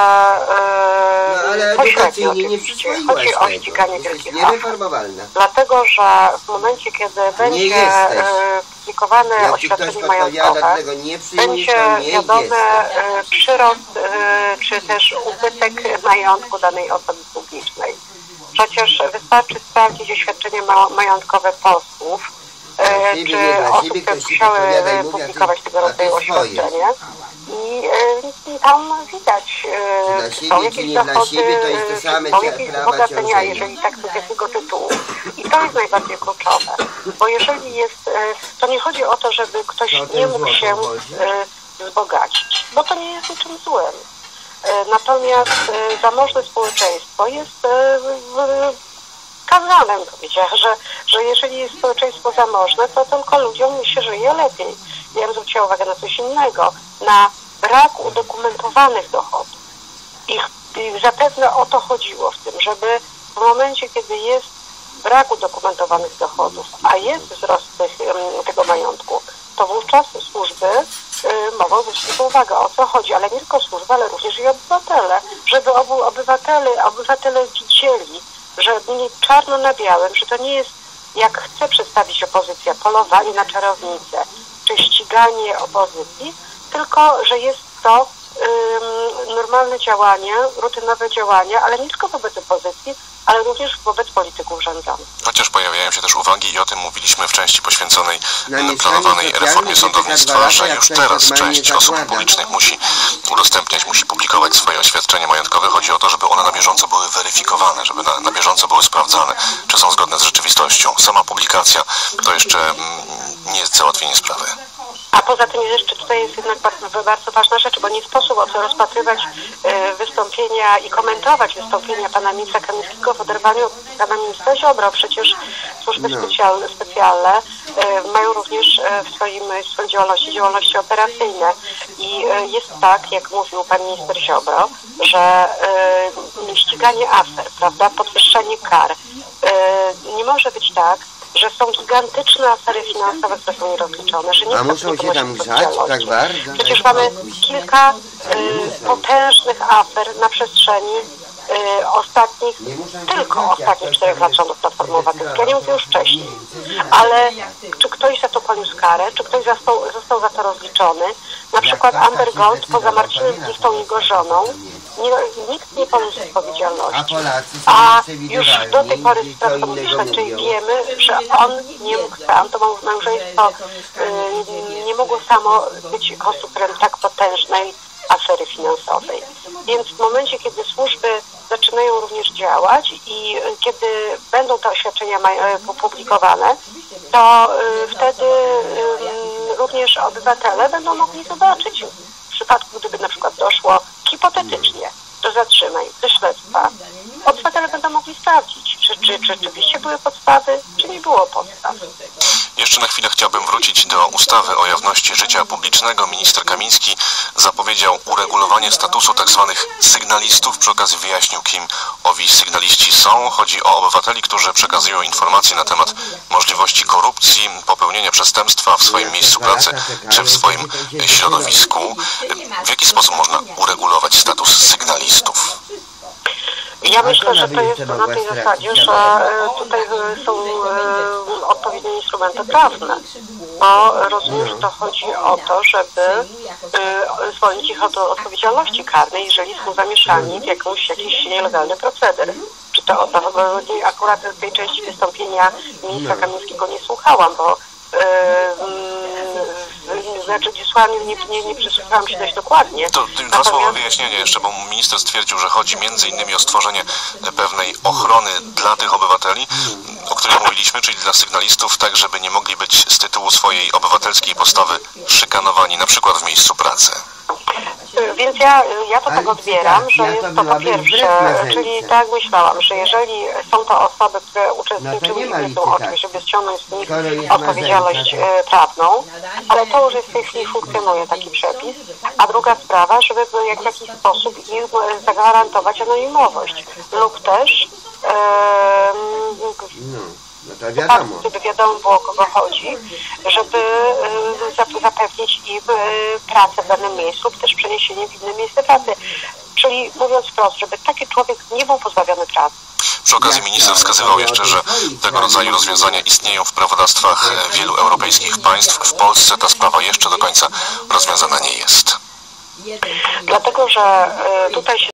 Speaker 23: yy,
Speaker 3: no,
Speaker 23: pośrednio oczywiście chodzi o ściganie wielkich afer. Dlatego, że w momencie, kiedy będzie yy, publikowane ja oświadczenie majątkowe, będzie wiadomy yy, przyrost yy, czy też ubytek majątku danej osoby publicznej. Przecież wystarczy sprawdzić oświadczenie ma majątkowe posłów, yy, czy osób, które musiały publikować tego rodzaju oświadczenie. I, I tam widać, e, czy są jakieś dochody, czy są jakieś wzbogacenia, a jeżeli tak, to z jakiego tytułu. I to jest najbardziej kluczowe, bo jeżeli jest, e, to nie chodzi o to, żeby ktoś nie mógł się e, wzbogacić, bo to nie jest niczym złym. E, natomiast e, zamożne społeczeństwo jest e, w, kazanem, powiedziała, że, że jeżeli jest społeczeństwo zamożne, to tylko ludziom się żyje lepiej. Ja bym zwróciła uwagę na coś innego, na brak udokumentowanych dochodów. I, I zapewne o to chodziło w tym, żeby w momencie, kiedy jest brak udokumentowanych dochodów, a jest wzrost tych, tego majątku, to wówczas służby y, mogą zwrócić uwagę, o co chodzi, ale nie tylko służby, ale również i obywatele, żeby obu obywatele, obywatele widzieli, że nie czarno na białym, że to nie jest, jak chce przedstawić opozycja, polowanie na czarownicę, czy ściganie opozycji, tylko że jest to ym, normalne działanie, rutynowe działanie, ale nie tylko wobec opozycji, ale również wobec polityków rządzących.
Speaker 2: Chociaż pojawiają się też uwagi i o tym mówiliśmy w części poświęconej planowanej reformie sądownictwa, że już teraz część osób publicznych musi udostępniać, musi publikować swoje oświadczenia majątkowe. Chodzi o to, żeby one na bieżąco były weryfikowane, żeby na, na bieżąco były sprawdzane, czy są zgodne z rzeczywistością. Sama publikacja to jeszcze mm, nie jest załatwienie sprawy.
Speaker 23: A poza tym jeszcze tutaj jest jednak bardzo, bardzo ważna rzecz, bo nie sposób rozpatrywać e, wystąpienia i komentować wystąpienia pana ministra Kamińskiego w oderwaniu od pana ministra Ziobro. Przecież służby no. specjalne, specjalne e, mają również e, w swoim, w swojej działalności działalności operacyjne. I e, jest tak, jak mówił pan minister Ziobro, że e, ściganie afer, prawda, podwyższanie kar, e, nie może być tak, że są gigantyczne afery finansowe, które są nierozliczone, że nie
Speaker 3: A muszą się tam grzać tak bardzo?
Speaker 23: Przecież mamy kilka y, potężnych afer na przestrzeni y, ostatnich, tylko ostatnich czterech lat rządów Platformy Obywatelskiej. Ja nie mówię już wcześniej. Ale czy ktoś za to poniósł karę? Czy ktoś został, został za to rozliczony? Na przykład Amber Gold poza Marcinem Glichtą i jego żoną nie, nikt nie poniósł odpowiedzialności. A już do tej pory z spraw śledczej wiemy, że on nie mógł sam, to małżeństwo y, nie mogło samo być konstruktorem tak potężnej afery finansowej. Więc w momencie, kiedy służby zaczynają również działać i kiedy będą te oświadczenia publikowane, to y, wtedy y, również obywatele będą mogli zobaczyć, w przypadku gdyby na przykład doszło hipotetycznie do zatrzymań, do śledztwa, obywatele będą mogli sprawdzić, czy, czy, czy rzeczywiście były podstawy, czy nie było podstaw.
Speaker 2: Jeszcze na chwilę chciałbym wrócić do ustawy o jawności życia publicznego. Minister Kamiński zapowiedział uregulowanie statusu tzw. sygnalistów. Przy okazji wyjaśnił, kim owi sygnaliści są. Chodzi o obywateli, którzy przekazują informacje na temat możliwości korupcji, popełnienia przestępstwa w swoim miejscu pracy czy w swoim środowisku. W jaki sposób można uregulować status sygnalistów?
Speaker 23: Ja myślę, że to jest na tej zasadzie, że tutaj są odpowiednie instrumenty prawne, bo rozumiem, że to chodzi o to, żeby zwolnić ich od odpowiedzialności karnej, jeżeli są zamieszani w jakąś, jakiś nielegalny proceder. Czy to o to chodzi? Akurat tej części wystąpienia ministra Kamińskiego nie słuchałam, bo znaczy słuchałam, nie, nie, nie przysłuchałam się dość dokładnie.
Speaker 2: To dwa słowa wyjaśnienia jeszcze, bo minister stwierdził, że chodzi między innymi o stworzenie pewnej ochrony dla tych obywateli, o których mówiliśmy, czyli dla sygnalistów, tak żeby nie mogli być z tytułu swojej obywatelskiej postawy szykanowani, na przykład w miejscu pracy.
Speaker 23: Więc ja, ja to tak odbieram, że jest to po pierwsze, czyli tak jak myślałam, że jeżeli są to osoby, które uczestniczyły w tym oczywiście, żeby ściągnąć z nich odpowiedzialność prawną, ale to już jest w tej chwili funkcjonuje taki przepis. A druga sprawa, żeby jak w jakiś sposób im zagwarantować anonimowość lub też
Speaker 3: No to wiadomo.
Speaker 23: Żeby wiadomo było, o kogo chodzi, żeby zapewnić im pracę w danym miejscu lub też przeniesienie w inne miejsce pracy. Czyli mówiąc wprost, żeby taki człowiek nie był pozbawiony pracy.
Speaker 2: Przy okazji minister wskazywał jeszcze, że tego rodzaju rozwiązania istnieją w prawodawstwach wielu europejskich państw. W Polsce ta sprawa jeszcze do końca rozwiązana nie jest.
Speaker 23: Dlatego, że tutaj się